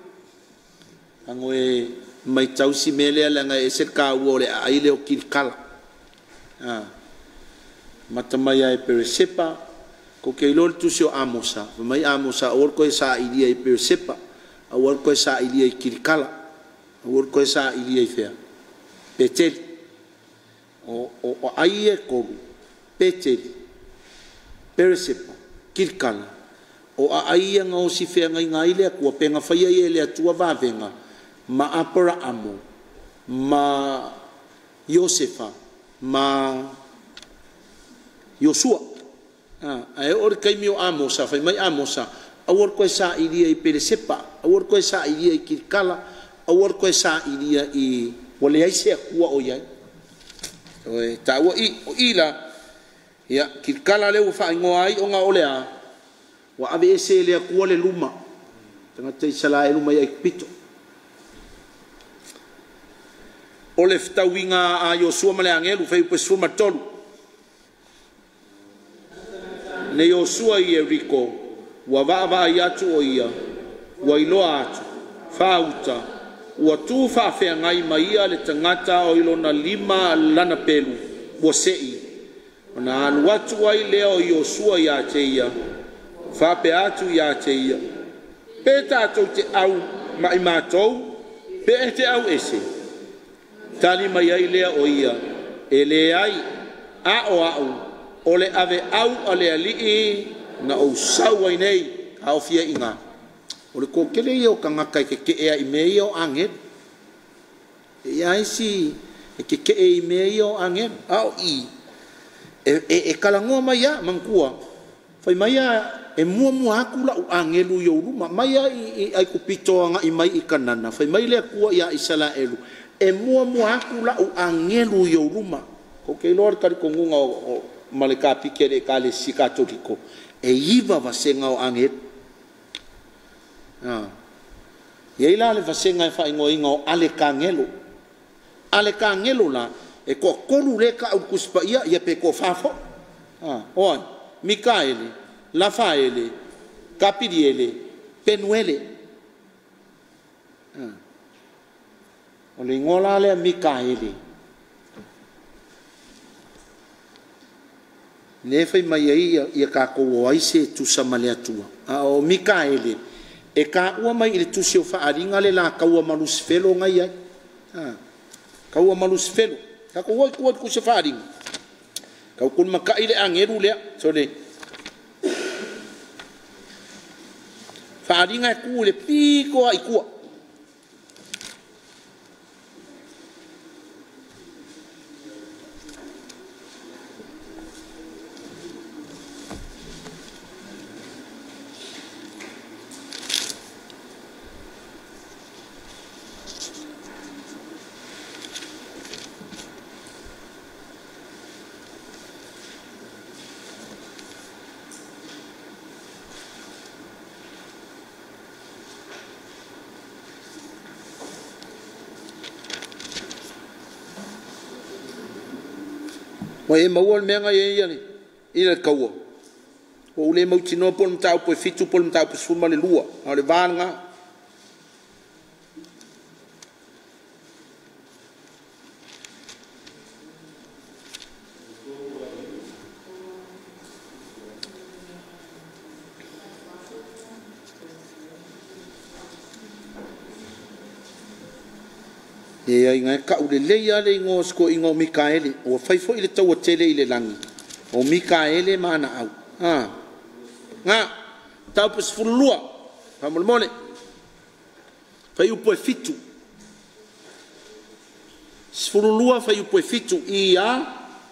Speaker 4: angoe mai tau si mele ala nga ese ka uole ai le o kilikala ah mata mai ai persepa ko ke lol tu sio amosa mai amosa or ko sa idia i persepa or ko sa idia i kilikala or ko sa idia i fea petel o o ai e ko petel persepa kilikala o ai nga o si fea ngai ngai le ko penga fai ai le tua va venga ma Abraham ma Yosefa ma Yosua ah ai or kai mio amosa fai mai amosa awor ko sa idia i persepa awor ko sa idia i kilikala awor ko sa idia i wale ai se kuwa o yai oi ta wa i o ila ya kilikala le fa ngoai o nga olea wa ave ese le kuwa le luma tanga te sala e luma ai pito o le ftawinga a Yosua male angelu fai pe suma tolu ne Yosua i Eriko wa va va yatu o ia wa ilo atu fauta wa tu fa fe ngai mai le tangata o ilo na lima lana pelu wo sei ona anu watu ai leo Yosua ya teia fa pe atu ya teia pe tatou te au mai matou pe te au ese tani mai ai lea o ia e le ai a o au o le ave au o le alii na o sau ai nei a o fia inga o le kokele i o kangaka ke ke ea i mei o angel e ai si e ke ke e i mei o angel a o i e, e, e kalangoa mai a mangkua fai mai a e mua mua aku la o angelu i o ruma mai a i, i ai kupito anga i mai i kanana fai mai lea kua i a isala elu e mua mua aku la o angelu i o ruma ko ke lor kari kongunga o, o maleka pike de kale sika toriko e iva vasenga o angel ah ye ila le vasenga e fa ingo ingo ale kangelo ale kangelo la e ko kolu le ka u kuspa ia ia pe ko fafo ah on Mikaele Rafaele Capiriele Penuele ah o le ngola le Mikaele ne fai mai ai ia ka ko ai se tu samale atua a o Mikaele e ka ua mai ile tu se o fa aringa le la ka ua malus felo ngai ai ah ka ua malus felo ka ko ko ko se fa aringa ka kun maka ile angeru le so le fa aringa ku le piko ai ku o e maua le mea e ia ni i le kaua o le mau tino pol mtau po fitu pol mtau po suma le lua o le vanga e ai ngai ka ule le ya le ngo sko ingo Mikaele o fai fo ile tau tele ile langi o Mikaele mana au ah nga tau pes fulua pamol mole fai upo fitu fulua fai upo fitu ia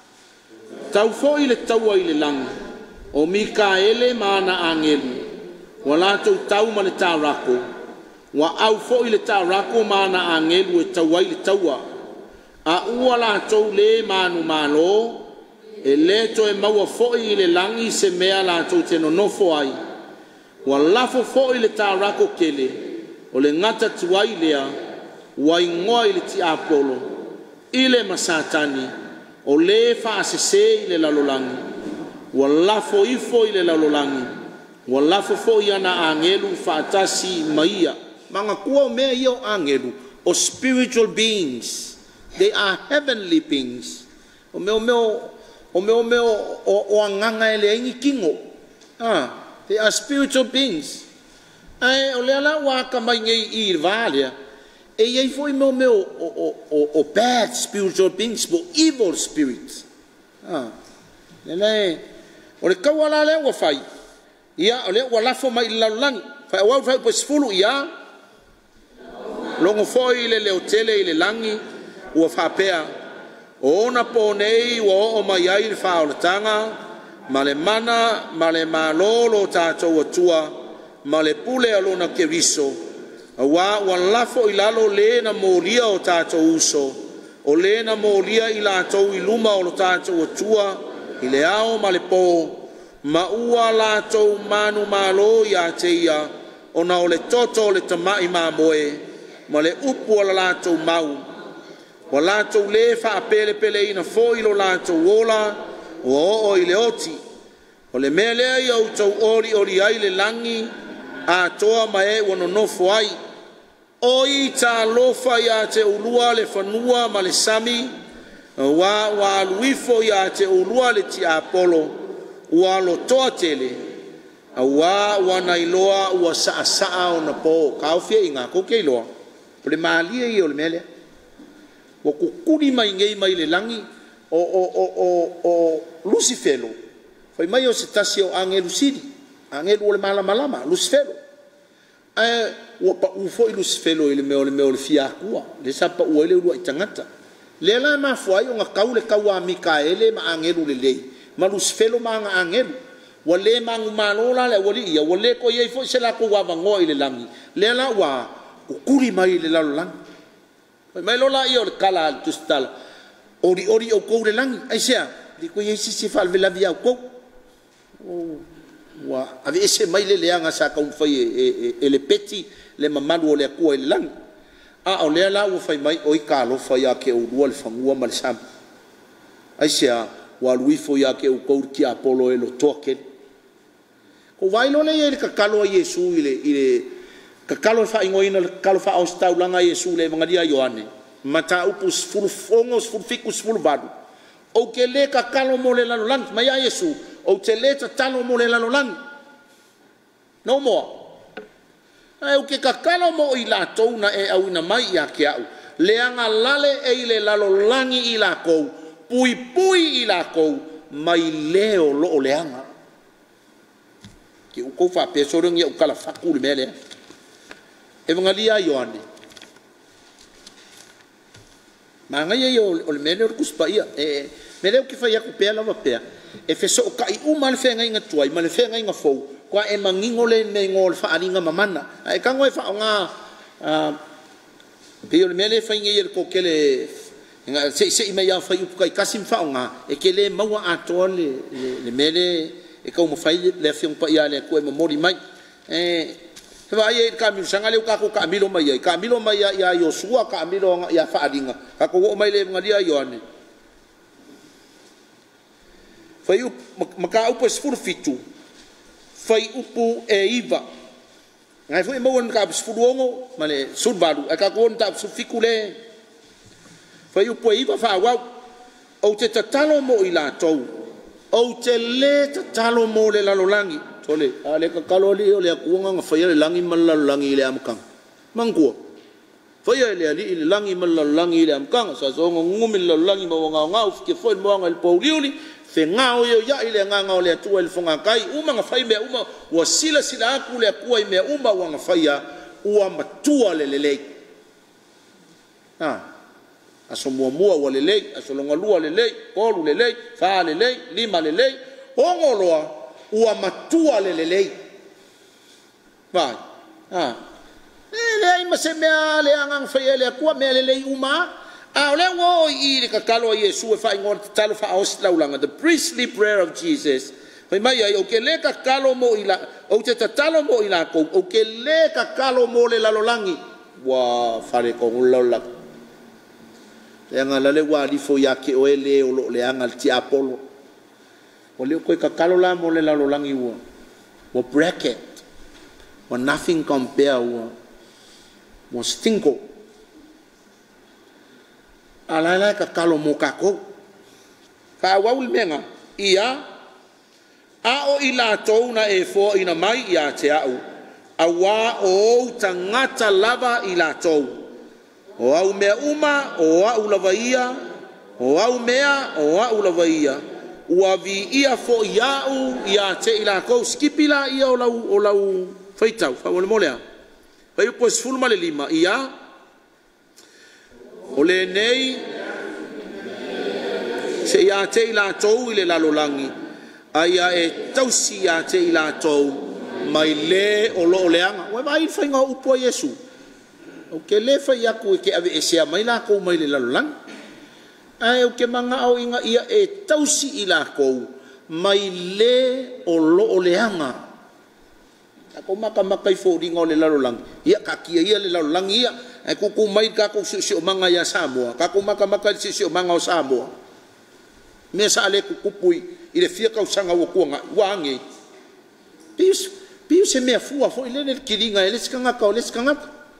Speaker 4: tau fo ile tau ile langi o Mikaele mana angelu wala tau tau male tarako wa au fo ile tarako mana angelu e tau ile taua a ua la tau le manu malo e le to e maua fo ile langi se mea la tau te no nofo ai wa lafo fo ile tarako kele o le ngata tuai lea wa ingoa ile ti apolo ile masatani o le fa asese ile lalolangi wa lafo ifo ile lalolangi wa lafo fo yana angelu fa atasi maia manga kuo me yo angelu o spiritual beings. They are heavenly beings. O meu meu o meu meu o o anganga ele ingi kingo. Ah, they are spiritual beings. Ai o le la wa ka mai ngai i valia. E ei foi meu meu o o o bad spiritual beings, but evil spirits. Ah. Lele o le kawala le wa fai. Ia o le wa lafo mai lalang. Fa wa fa po sfulu ia. Longo foi le le hotele ile langi ua whapea o na po nei wa o mai ai wha o tanga ma le mana ma le malolo tātou atua ma le pule alona ke riso wa wa lafo i lalo le na moria o tātou uso o le na moria i lātou i luma o tātou atua i le ao ma le po ma ua lātou manu malo i a te ia o na o le toto o le tamai ma moe ma le upu o la lātou mau. Wa lātou le wha pele pele ina fo ilo lātou ola o o i le oti. O le mele ai au tau ori ori ai le langi a toa ma e wano nofo ai. O i tā lofa i a te ulua le whanua ma le sami wa wa luifo i a te ulua le ti apolo ua lo toa tele a wa wana iloa ua saa saa o na po kaufia inga koke iloa. Le malia i o le mele wa kukuri mai ngei mai le langi o o o o o Lucifelo fai mai o se tasi o angelu sidi angelu o le malama lama Lucifelo e wa pa ufo i Lucifelo i le meo le meo le fiakua le sapa ua ile urua i tangata le la ma fuai o nga kau le kau a Mikaele ma angelu le lei ma Lucifelo ma nga angelu wa le mangu malola le wali ia wa le ko iei fo se la ko wa vangoa i le langi le la wa ukuri mai le lalo lang mai lola io le kala al tustala ori ori o ko le lang ai sia di ko yesi si fal vela via ko o wa ave ese mai le leanga sa ka un fai e e le peti le mamalu o le ko le lang a o le la o fai mai o i kalo fai a ke o dual fangua mal sam ai sia wa lui fo ya ke o ko ki apolo e lo toke ko vai lo le e ka kalo yesu ile ile ka kalo fa ingoina kalo fa ostau langa Yesu le mangadia Yohane mata upus ful fongos ful fikus ful badu o ke le ka kalo mo le lalo lang mai Yesu o te le ta talo mo le lalo lang no mo ai o ke ka kalo mo i la tou na e au na mai ya ke au le anga lale e le lalo langi i la kou pui pui i la kou mai leo lo le anga ke u ko fa peso ringi u kala faku le mele Evangelia Yohane. Manga ye yo o le mele o kuspa ia e mele o ki fai aku pea lava pea e feso o kai uma le fenga inga tuai ma le fenga inga fou kwa e mangingo le me ngol fa aringa mamana e kango e fa nga pe o le mele fai nge ye ko kele nga se se ima ya fai u kai kasim fa nga e kele maua ato le le mele e ka mo fai le fiong pa ia le ko e mori mai e Fa ye ka mi sanga le ka ko ka milo mai ka milo mai ya Yosua ka milo ya fa adinga ka ko mai le ngadia Yohane fa yu maka upo sfur fitu fa upu e iva ngai fo mo ka sfur ongo male surbalu ka ko ta sufikule fa yu po iva fa wa o te tatalo mo ila tou o te le tatalo mo le lalolangi ole ale ka kaloli ole kuanga nga faya langi malal langi le amkang mangko faya le ali le langi mal langi le amkang sa so ngumi le langi ma nga nga u ke foi mo nga le pauliuli fe nga o yo ya ile nga nga le tu el fonga kai uma nga fai me uma wa sila sila aku le ku ai me uma wa nga faya ua matua le le ah aso mua mua wa le le aso longa lua le le kolu le le fa le le lima le le ongoloa ua matua le le le vai ah le ai mase mea le angang fai le ku me le le uma a le wo i le kakalo Yesu e fa ngon talo fa os laulanga the priestly prayer of Jesus fai mai ai o ke le kakalo mo ila o te tatalo mo ila ko o ke le kakalo mo le lalolangi wa fare ko ulola le anga le wa di fo ya ke o le o le anga ti apolo o le ko kakalo la mo le lalolangi wa wa bracket wa nothing compare wa wa stinko ala la kakalo mo kako ka wa ul menga ia a o ila tona e fo ina mai ia te au awa o tangata lava ila tou o au mea uma o au lava ia o au mea o au lava ia ua vi ia fo iau ia te ila kou skipila ia o lau o lau feitau fa mole mole fa yu pues fulma le lima ia o le nei se ia te ila tou ile lalolangi aia e tausi ia te ila tou mai le o lo leanga wa mai fa nga upo Yesu o ke le fa ia ku ke ave ese mai la ko mai le lalolangi ai o ke manga au inga ia e tausi ila ko mai le o lo leanga ko maka maka fo ringo le lalolangi ia ka kia ia le lalolangi ia e ku ku mai ka ku si o manga ya Samoa ka ku maka maka si o manga o Samoa me sa le ku kupui ile fia ka usanga wo kuanga wangi pius pius se me fua fo ile le kilinga ile skanga ka ile skanga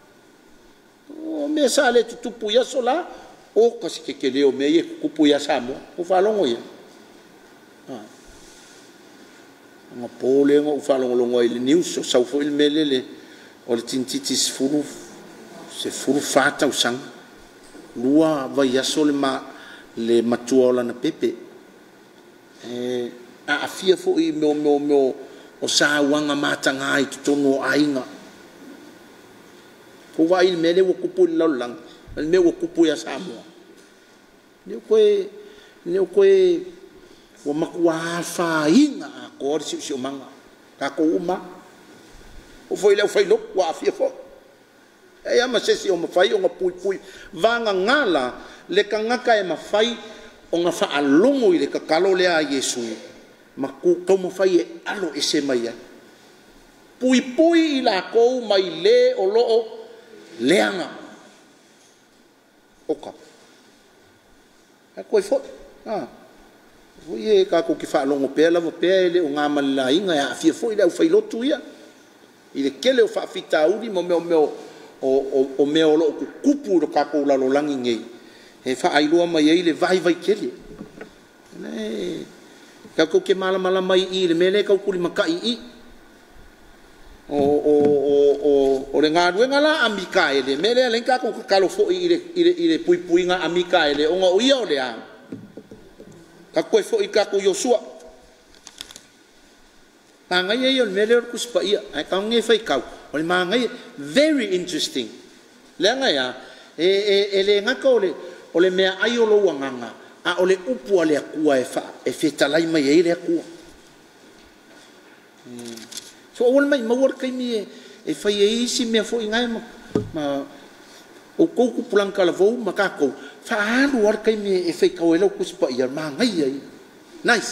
Speaker 4: o me sa le tupu ya sola o kasi ke ke leo me ye kupu ya Samoa o falongo ia ah nga pole nga u falongo longo ile news so sa fo ile melele o le tintitis fulu se fulu fata usanga lua vai ya sole ma le matua na pepe eh a afia fo i mo mo mo o sa wanga matanga i tono ainga ko vai mele wo kupu lalang me wo kupu ya Samoa ne koe ne koe wo makwa fa inga ko si si manga ka ko uma o foi le foi no wa afia fo e ama se si o mafai o pui pui vanga ngala le kangaka e mafai o nga fa alongo i le kakalo le a Yesu ma ku ka mafai e alo e se mai pui pui i la kou mai le o loo leanga oka a koe fo ah foi e ka ko ki fa alongo pe la vo pe le o nga mala inga ya fia foi le o fai lotu ia i le kele o fa fita uri mo me o me o o me o lo kupu ro ka ko la lo langi ngei e fa ai loa mai ele vai vai kele ne ka ko ke mala mala mai i le mele ka kuli makai i o o o o o le ngadu ngala amika ele mele le ka ko ka lo fo i le i le pui pui nga amika ele o nga o ia o le a ka ko fo i ka ko Yosua tanga ye yo mele ku spa ia ai ka nge fai ka o le mangai very interesting le nga ya e e ele nga ko le o le mea ai o lo wanganga a o le upu ale akua e fa e fetalai mai e le akua so o mai mawar kai mi e fai e isi mea fo ingai ma ma o kouku pulanka la vou ma kako fa alu war kai mi e fai kau e lau kuspa ia ma ngai ai nice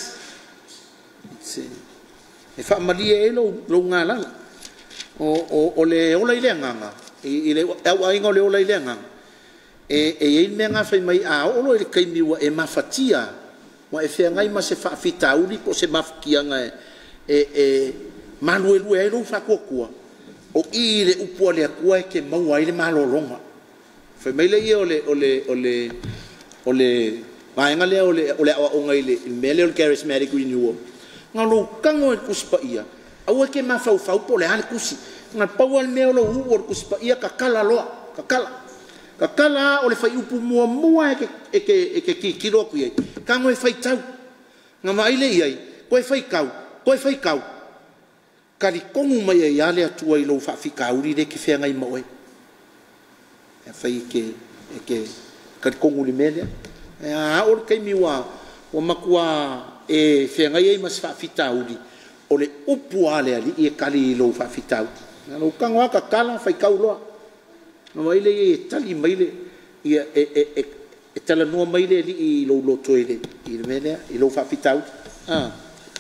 Speaker 4: e fa malia e lo lo ngala o o o le o le nganga e le au ai ngole o le nganga e e e me nga fai mai a o lo le kai mi wa e mafatia wa e fe ngai ma se fa fita uli po se mafkia nga e e manuel e lo fa kokua o i le upo le akua ke mau ai le malolonga fai mai le o le o le o le o le mai nga le o le o le o ngai le mele o charismatic renewal nga lo kango e kuspa ia au ke mafau fau po le hal kusi nga pawal me o lo u or kuspa ia ka kala lo ka kala
Speaker 5: Ka kala o le fai upu mua mua e ke, e ke, e ke ki kiro ku iei. Ka ngoe fai tau. Nga maile iei, koe fai kau, koe fai kau. Ka li kongu mai e ale atua i lo whaafika uri re ke whenga i moe. E fai ke, e ke, ka li kongu li melea. E a ore kei miwa, o makua e whenga i mas whaafita uri. O le upu ale ali i e kali i lo whaafita uri. Nga lo kangoa ka kala fai kau loa. Nga maile e tali maile, i e, e, e, e, e tala noa maile li i lo lo toile. I le melea, i lo whaafita uri. Ah.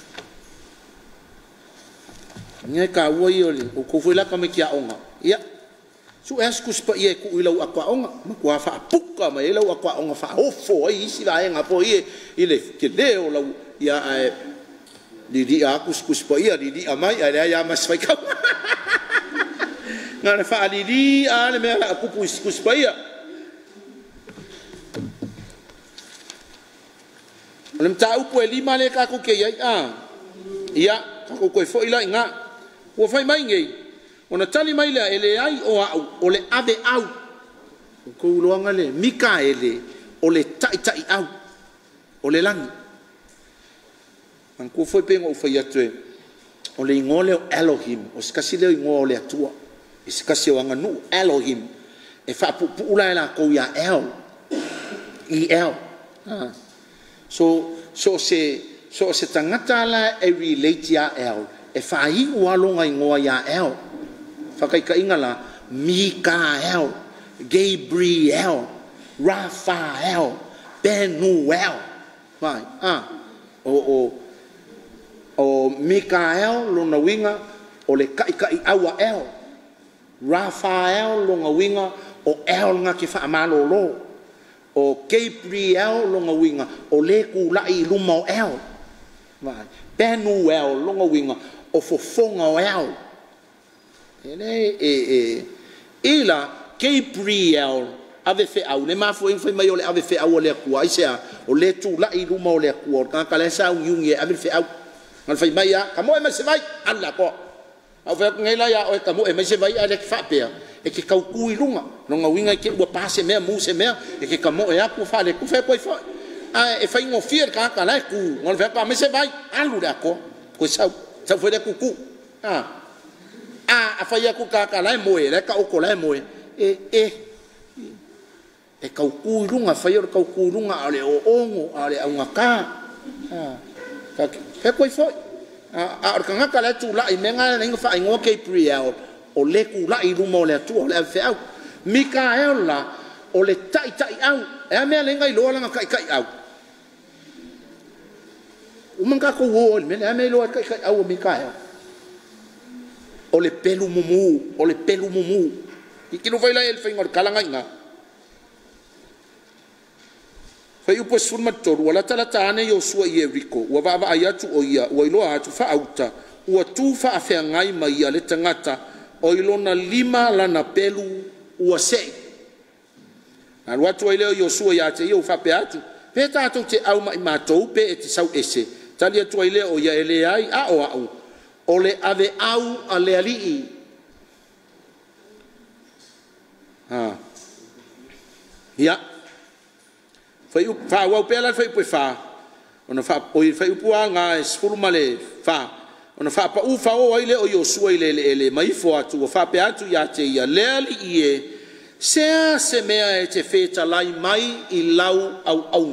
Speaker 5: Ngai ka woi ole o ko foi la ka me kia onga ia su eskus pa ie ku ilo akwa onga ma kwa fa puka ma ilo akwa onga fa ofo ai si la nga po ie ile ke leo la ia ai di di aku skus pa ia di di amai ada ya mas fai ka ngana fa di di ale me aku pu skus pa ia olem tau pu lima le ka ku ke ia ah ia ka ku ko fo ila nga o fai mai ngei ona tali mai le ele ai o au o le ave au ko uloanga le Mikaele o le tai tai au o le langi man ko foi pengo foi atu o le ngole o Elohim o skasi le ngole atua e skasi o anga nu Elohim e fa pu pu ula la ko ya el i el ah so so se so se tangata la e relate ya el e fai o alonga i ngoa ya el fakai ka ingala Mikael Gabriel Raphael Benuel vai ah o o o Mikael lo na winga o le kai kai awa el Raphael lo nga winga o el nga ki fa malolo o Gabriel lo nga winga o le ku lai luma el vai Benuel lo nga winga o fofonga o el ele e e ila Gabriel ave fe au le mafu en foi mai o le ave fe au le ku ai sea o le tu la i luma o le ku ka ka le sa yung ye ave fe au ngal fai mai ya ka mo e mai se vai alla ko au fe ngela ya o ka mo e mai se vai ale fa pe e ke kau ku i lunga no nga winga ke bo pase me mu se me e ke ka mo e aku fa le ku fe ko foi a e fai ngo fier ka ka la ku ngal fe pa mai se vai alu da ko ko sa sa foi le ku ku ah a fai aku ka ka la mo e le ka o ko la mo e e e kau ku lunga fai o kau ku lunga ale o ongo ale au ngaka ah ka ke ko foi a a ka ngaka la tu la i menga nga fa ngo ke priel o le ku la i lumo le tu le fe au Mikael la o le tai tai au e me le ngai lo la kai kai au o manga ko wo me le me lo kai kai au Mikael o le pelu mumu o le pelu mumu i kilo vai la el fai ngor kalanga nga fai upo surma toru wala tala tane yo sua i Eriko wa va va ayatu o ia wa ilo atu fa auta wa tu fa afea ngai mai ale tangata o ilo na lima lana pelu ua sei na watu ile yo sua ya te yo fa pe atu pe ta to te au mai matou pe e te sau ese tali atu ile o ia ele ai a o au o le ave au ale ali ah ya fai u fa wa pela fai pu fa ona fa o fai pu anga sfurmale fa ona fa pa u fa o ile o yo sua ile ele mai fo atu fa pe atu ya te ya le ali ie se se mea e te feta lai mai i lau au au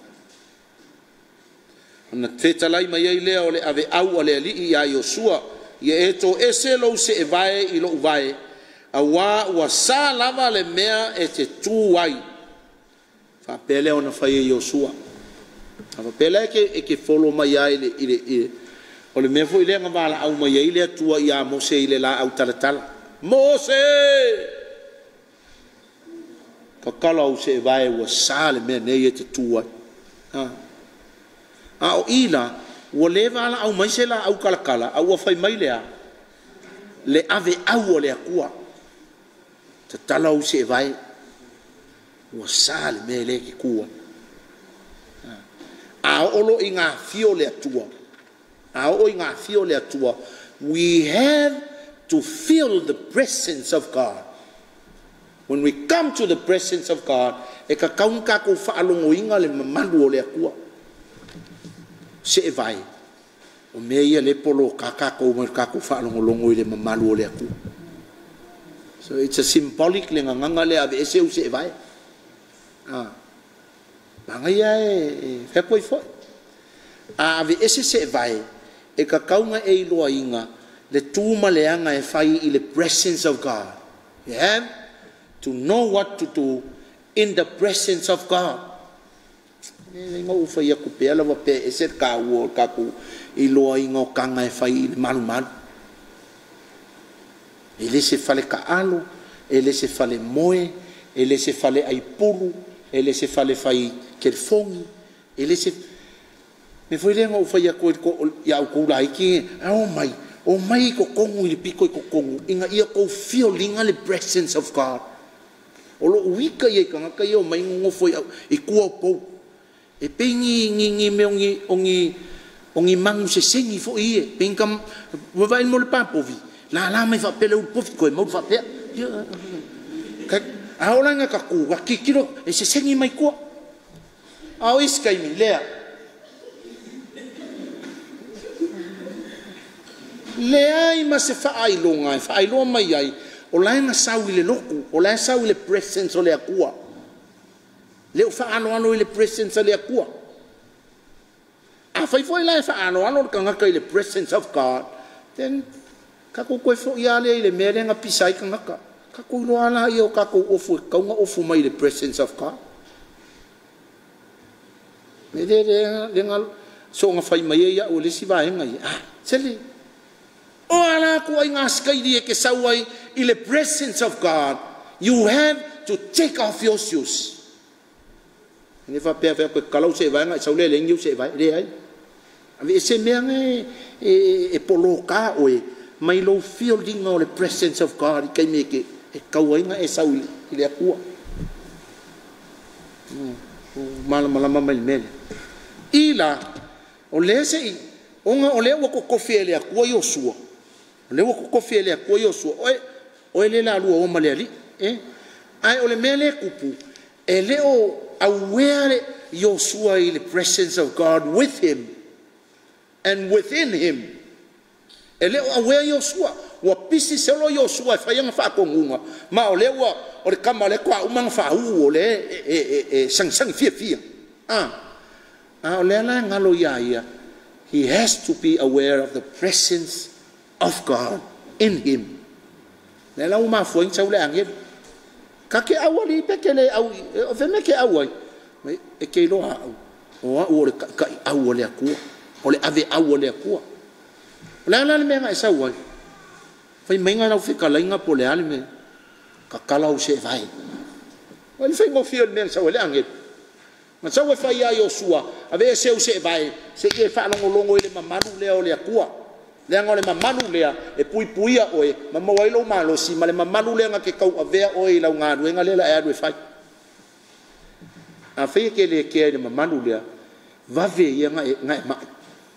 Speaker 5: ona feta lai mai ile o le ave au ale ali ia yo sua ia e to ese lo se e vai i lo vai a wa wa sa lava le mea e te tu ai fa pele ona fai Joshua fa pele ke e ke follow mai ai le ile ile o le me fo ile nga bala au mai ile tua ia Mose ile la au tala tala Mose ka kala o se vai wa sa le me ne e te tu ai a a o ila o le vala au mai se la au kala kala au fai mai le a le ave au le akua te tala o se vai o sale me le ki kua a olo inga fio le atua a o inga fio le atua we have to feel the presence of God When we come to the presence of God, e ka kaun ka ko whaalongoinga le mamalu o le akua. Se e vai. O mea ia le polo ka ka ko mo ka ko whaalongolongo i le mamalu o le akua. So it's a symbolic le nganga le ave ese u se e vai. Ah. Manga ia e fe poi foi. A ave ese se e vai. E ka kaunga e iloa inga le tūma leanga e whai i le presence of God. You have to know what to do in the presence of God. E ngā uwha ia ku pēla wa pē e se ka ua ka ku i loa inga o kanga e whai i le malu malu. E le se whale ka alo, e le se whale moe, e le se whale ai puru, e le se whale whai kerfongi, e le se... Me foi lenga uwha ia ko ia au koula iki, au mai, o mai ko kongu i le piko i ko kongu, inga ia ko fio linga le presence of God. O lo uika ia ka ngaka ia o mai ngongo foi i kua pou. E pengi ngi ngi me ongi, ongi, ongi mangu se sengi fo ie, pengi kam, wawai mo le papovi, la la mai whapele u pofi koe, mau whapea. A ola nga ka ku, wa kikiro, e se sengi mai kua. A o iskai mi, lea. Lea i ma se whaailonga, whaailonga mai ai, o lai na sau i le loku, o lai sau i le presence o le akua. Leo whaano ano i le presence o le akua. A whaifo i lai whaano ano ka ngaka i le presence of God, then kako koe fo i ale i le mere nga pisai ka ngaka. Kako ilo ala i o kako ofu, kaunga ofu mai i le presence of God. Me de de nga so nga whai mai ia o le si vaenga i. Ah, seli. O ala ku ai ngā skairi e ke sauai i le presence of God, you have to take off your shoes. Ni fa pe fa ko kalau se vai nga sau le leng yu se vai re ai. Ave se mea nge e e poloka o e mai lo feeling o le presence of God kai me ke e kau ai nga e sau i le akua. Mala mala mai mele. Ila o le se o nga o le wa ko kofi le akua yo sua. Le wo ko kofi le ko yo so o o le la lu o maleali eh ai o le mele kupu e le o aware Joshua in the presence of God with him and within him e le o aware Joshua wa pisi selo Joshua fa yang fa kongunga ma o le wa o le kama le kwa umang fa u o le e e e sang sang fia fia ah ah o le la ngalo ya ya he has to be aware of the presence of God in him. Nela uma foi chau le angel. Ka ke awali pe ke le au o fe me ke awai. Me e ke lo au. O o le ka awale aku. O le ave awale aku. La la me nga sa wai. Fai menga na fi kala inga po le ale me. Ka kala o se vai. O le fai mo fi le sa le angel. Ma sa wa fai ya Joshua. Ave se o se vai. Se ke fa longo longo ile mamadu le o le aku. Le ngole mamalu lea e pui puia oe mama wailo malo si male mamalu lea nga ke kau avea oe lau ngā ruenga lela e adu e fai a whea ke le kea le mamalu lea vave ia nga e nga e mai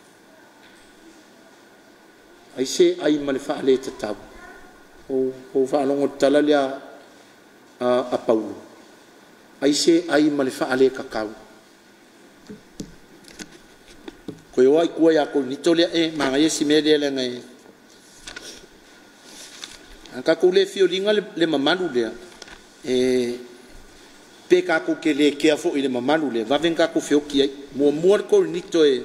Speaker 5: ai se ai male wha le tatau o o wha alongo tala lea a paulu ai se ai male wha le kakau ko yo ai ko ya ko ni tole e manga ye simele le ngai anka ko le fio linga le mamalu le e pe ka ko ke le ke fo ile mamalu le va venga ko fio ki mo mo ko ni to e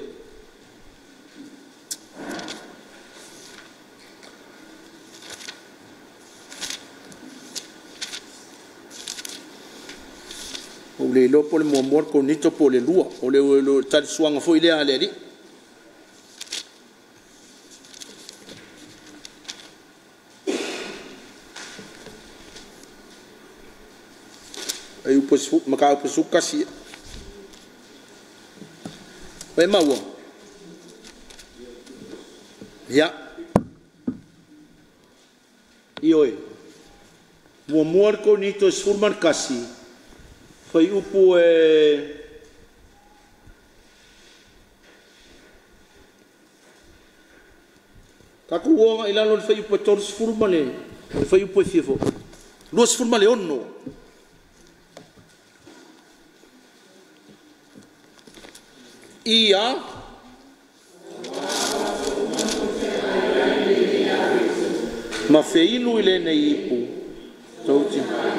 Speaker 5: o le lo po le mo mo ko ni to po le lua o le lo tal suanga fo ile ale ri ai upo su maka upo su kasi vai mawo ya io e mo morco nito sulman kasi vai upo e kaku wonga ilalo vai upo tor sulmale vai upo fifo Luas fun maleono. Ia ma feinu ile nei ipu. Tauti.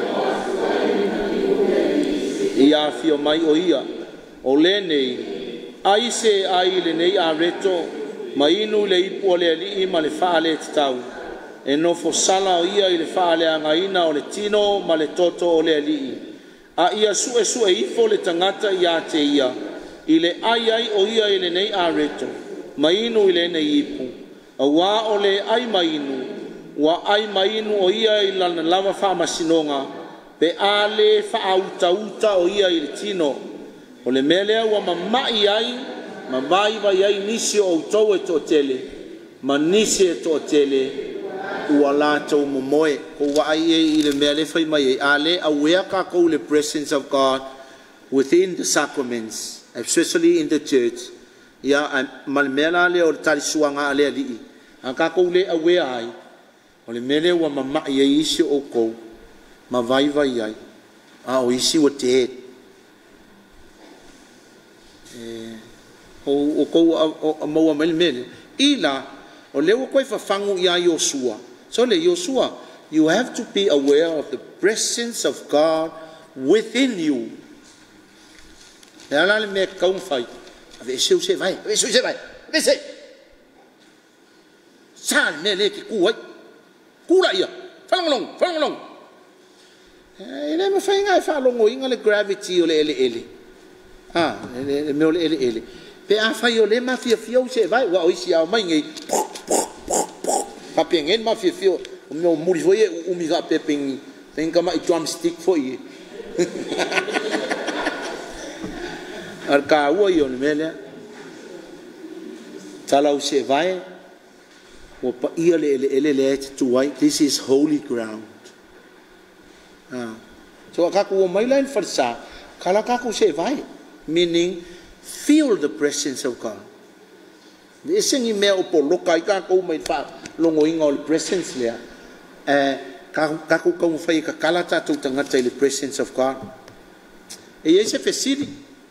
Speaker 5: Ia fio mai o ia. O le nei. Aise ai le nei a reto. Ma inu le ipu o le ali ma le faa le tau. E no fo sala o ia i le faa le angaina o le tino ma le toto o le ali. A ia su e su e ifo le tangata ia te ia. I le ai ai o ia i le nei a reto. Ma inu i le nei ipu. A wā o le ai ma inu. Wa ai ma inu o ia i lana lava faa masinonga. Pe a le faa uta uta o ia i le tino. O le melea wa ma mai ai. Ma vai vai ai nisi o tau e to tele. Ma nisi e to tele. Ua la tau momoe. Ko wa ai e i le mea le fai mai e. A le awea ka kou le presence of God within the sacraments. Especially in the church. Ia ma le mea la le o le tali suanga a le alii. A ka kou le awea ai. O le mele ua ma mai e isi o kou. Ma vai vai ai. A o isi wa te he. O, o kou a, a maua mele mele. Ila, o leo koe whafangu ia Yosua. So le Yosua, you have to be aware of the presence of God within you. E ala le mea kaum whai. A ve seu se vai, a ve seu se vai, a ve se. Sa le mea le ki ku ai. Kura ia, whangalong, whangalong. E le ma whai ngai whangalongo inga le gravity o le ele ele. Ah, le mea o le ele ele. Pe a whai o le ma fia fia o se vai, wa oisi au mai ngai. Pape ngen ma fia fia o mea o muri foi e umi ka pepingi. Tenka ma i drumstick foi e. Ar ka ua i o le mea lea. Tala o se vai. O pa ia le ele ele le te tuai. This is holy ground. Ah. So akaku o mai lain farsa. Kala kaku se vai. Meaning, feel the presence of God. E sengi mea o poloka i kaku mai wha longo inga o le presence lea. Eh, kaku kau whai ka kala tātou tangata i le presence of God. E e se fesiri.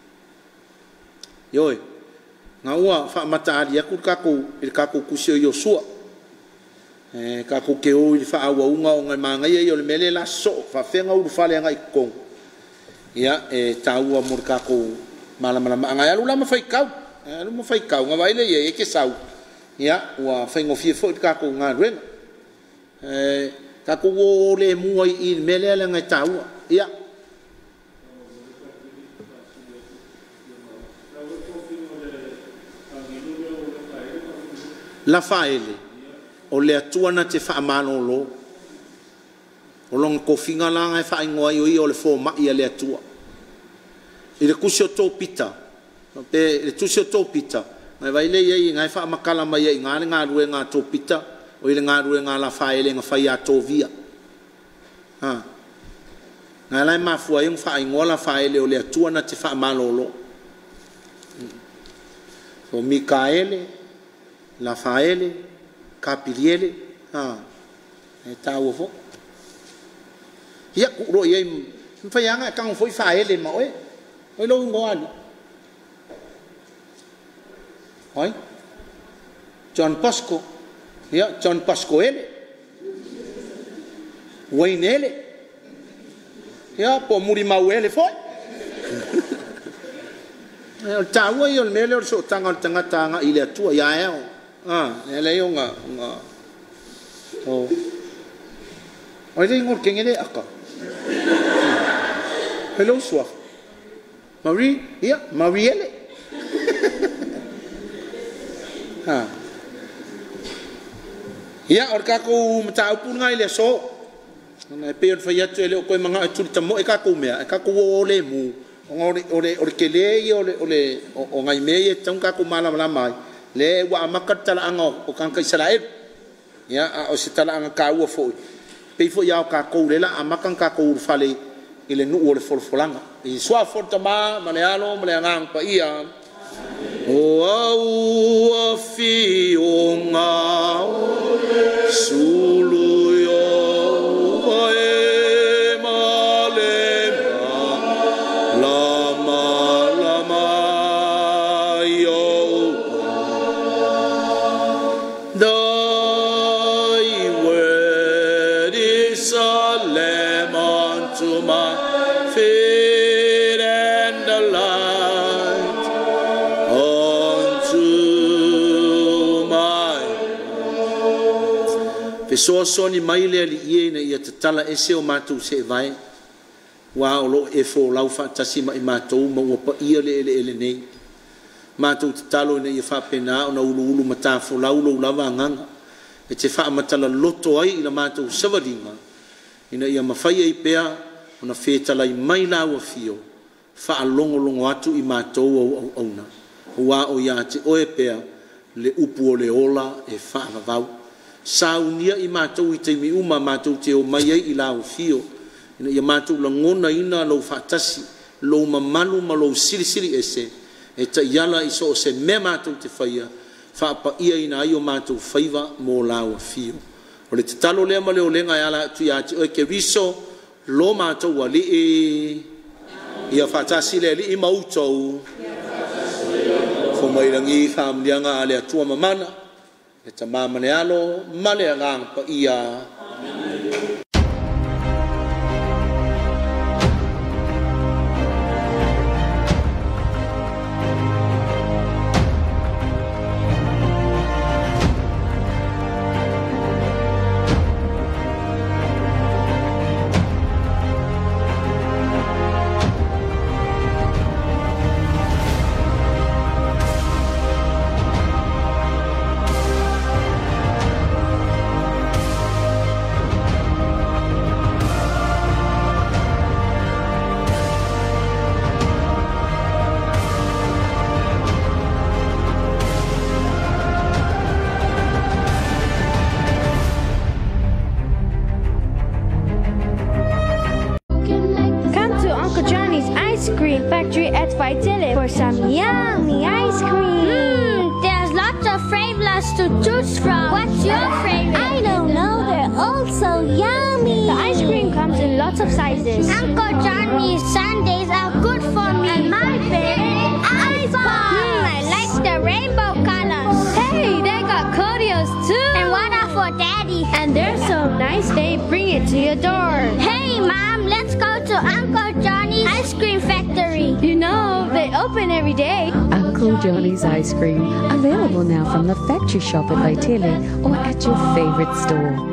Speaker 5: Yoi. Ngā ua wha mataari aku kaku i kaku kusio Yosua. Eh, kaku ke o i wha awa unga o ngai mangai e o le mele la so. Wha whenga uru whale ngai kong. Ia, e tāua mor kaku malamalama. Ngai alu lama whai kau. Alu ma whai kau. Ngā waile ia e ke sau. Ia, ua whaingo fia fo i kaku ngā ruenga. Eh, kaku o le mua i mele ala ngai tāua. Ia. La faele. O le atuana te wha amalolo. O longa ko finga langa e wha ingoa i o i o le fo mai a le atua. I le kusio tō pita. Pe le tusio tō pita. Ngai vai le iei ngai wha amakala mai i ngāre ngā rue ngā tō pita. O i le ngā rue ngā la faele ngā whai a tō via. Ha. Ngai lai mafua yung wha ingoa la faele o le atuana te wha amalolo. O Mikaele. La faele. Kapiriele, ah, e tau fo. Ia ku ro ia mfai anga kang foi faele ma oi. Oi lo ngo ali. Oi. John Pasco. Ia John Pasco ele. Wayne ele. Ia po muri mau ele foi. E tau ia o mele o so tanga tanga tanga ile atua ia e. Ah, ele yo nga nga. Oh. Oi dei ngor kengele aka. Hello soir. Marie, yeah, Marielle. Ha. Ya, or ka ko mata pun ngai le so. Na pe fa ya tele ko manga tu tamo e ka ko mea, e ka ko o le mu. Ore ore ore kele ore ore o ngai me e tong ka ko mala mala mai. Le wa makat tala anga o kan ka Israel ya o se tala anga ka u fo pe fo ya ka ko le la amakan ka ko fale ile nu o le fol folanga i swa for tama malealo male ngang pa ia o au fi o nga sulu yo e
Speaker 4: benefit and delight unto my. Fesoa soni mai le ali ie na ia tatala ese o mātou se vai. Wa o lo e fo lau fatasi mai mātou ma ua pa ia le ele ele nei. Mātou tatalo na ia whapena o na ulu ulu mata fo lau lau lava nganga. E te wha matala loto ai ina mātou savaringa. Ina ia mawhai ai pea o na whetala i mai lau a fio. Wha longo longo atu i mātou au au auna. Wa o ia te oe pea le upu o le ola e wha vavau. Saunia i mātou i te mi uma mātou te o mai ai i lau fio. Ina ia mātou la ngona ina lau whatasi, lau mamalu ma lau siri siri ese. E ta iala i so o se me mātou te whaia. Whaapa ia ina ai o mātou whaiva mō lau fio. O le te talo lea ma leo lenga ala tu ia te oe ke riso lo mātou wa li e ia whatasi le li i mautou. Fo mairangi whamlianga a lea tua mamana. E ta mamane alo male a ngang pa ia.
Speaker 1: Factory at Vitelli for some yummy ice cream.
Speaker 2: Mmm, there's lots of flavors to choose from. What's your favorite?
Speaker 1: I don't know, they're all so yummy. The ice cream comes in lots of sizes.
Speaker 2: Uncle Johnny's sundaes are good for me.
Speaker 1: And my favorite, ice bar.
Speaker 2: Mmm, I like the rainbow colors.
Speaker 1: Hey, they got Cordios too.
Speaker 2: And one are for Daddy.
Speaker 1: And they're so nice, they bring it to your door.
Speaker 2: Hey, Mom, let's go to Uncle Johnny's ice cream factory.
Speaker 1: You know, they open every day.
Speaker 3: Uncle Johnny's Ice Cream, available now from the factory shop at Vitelli or at your favorite store.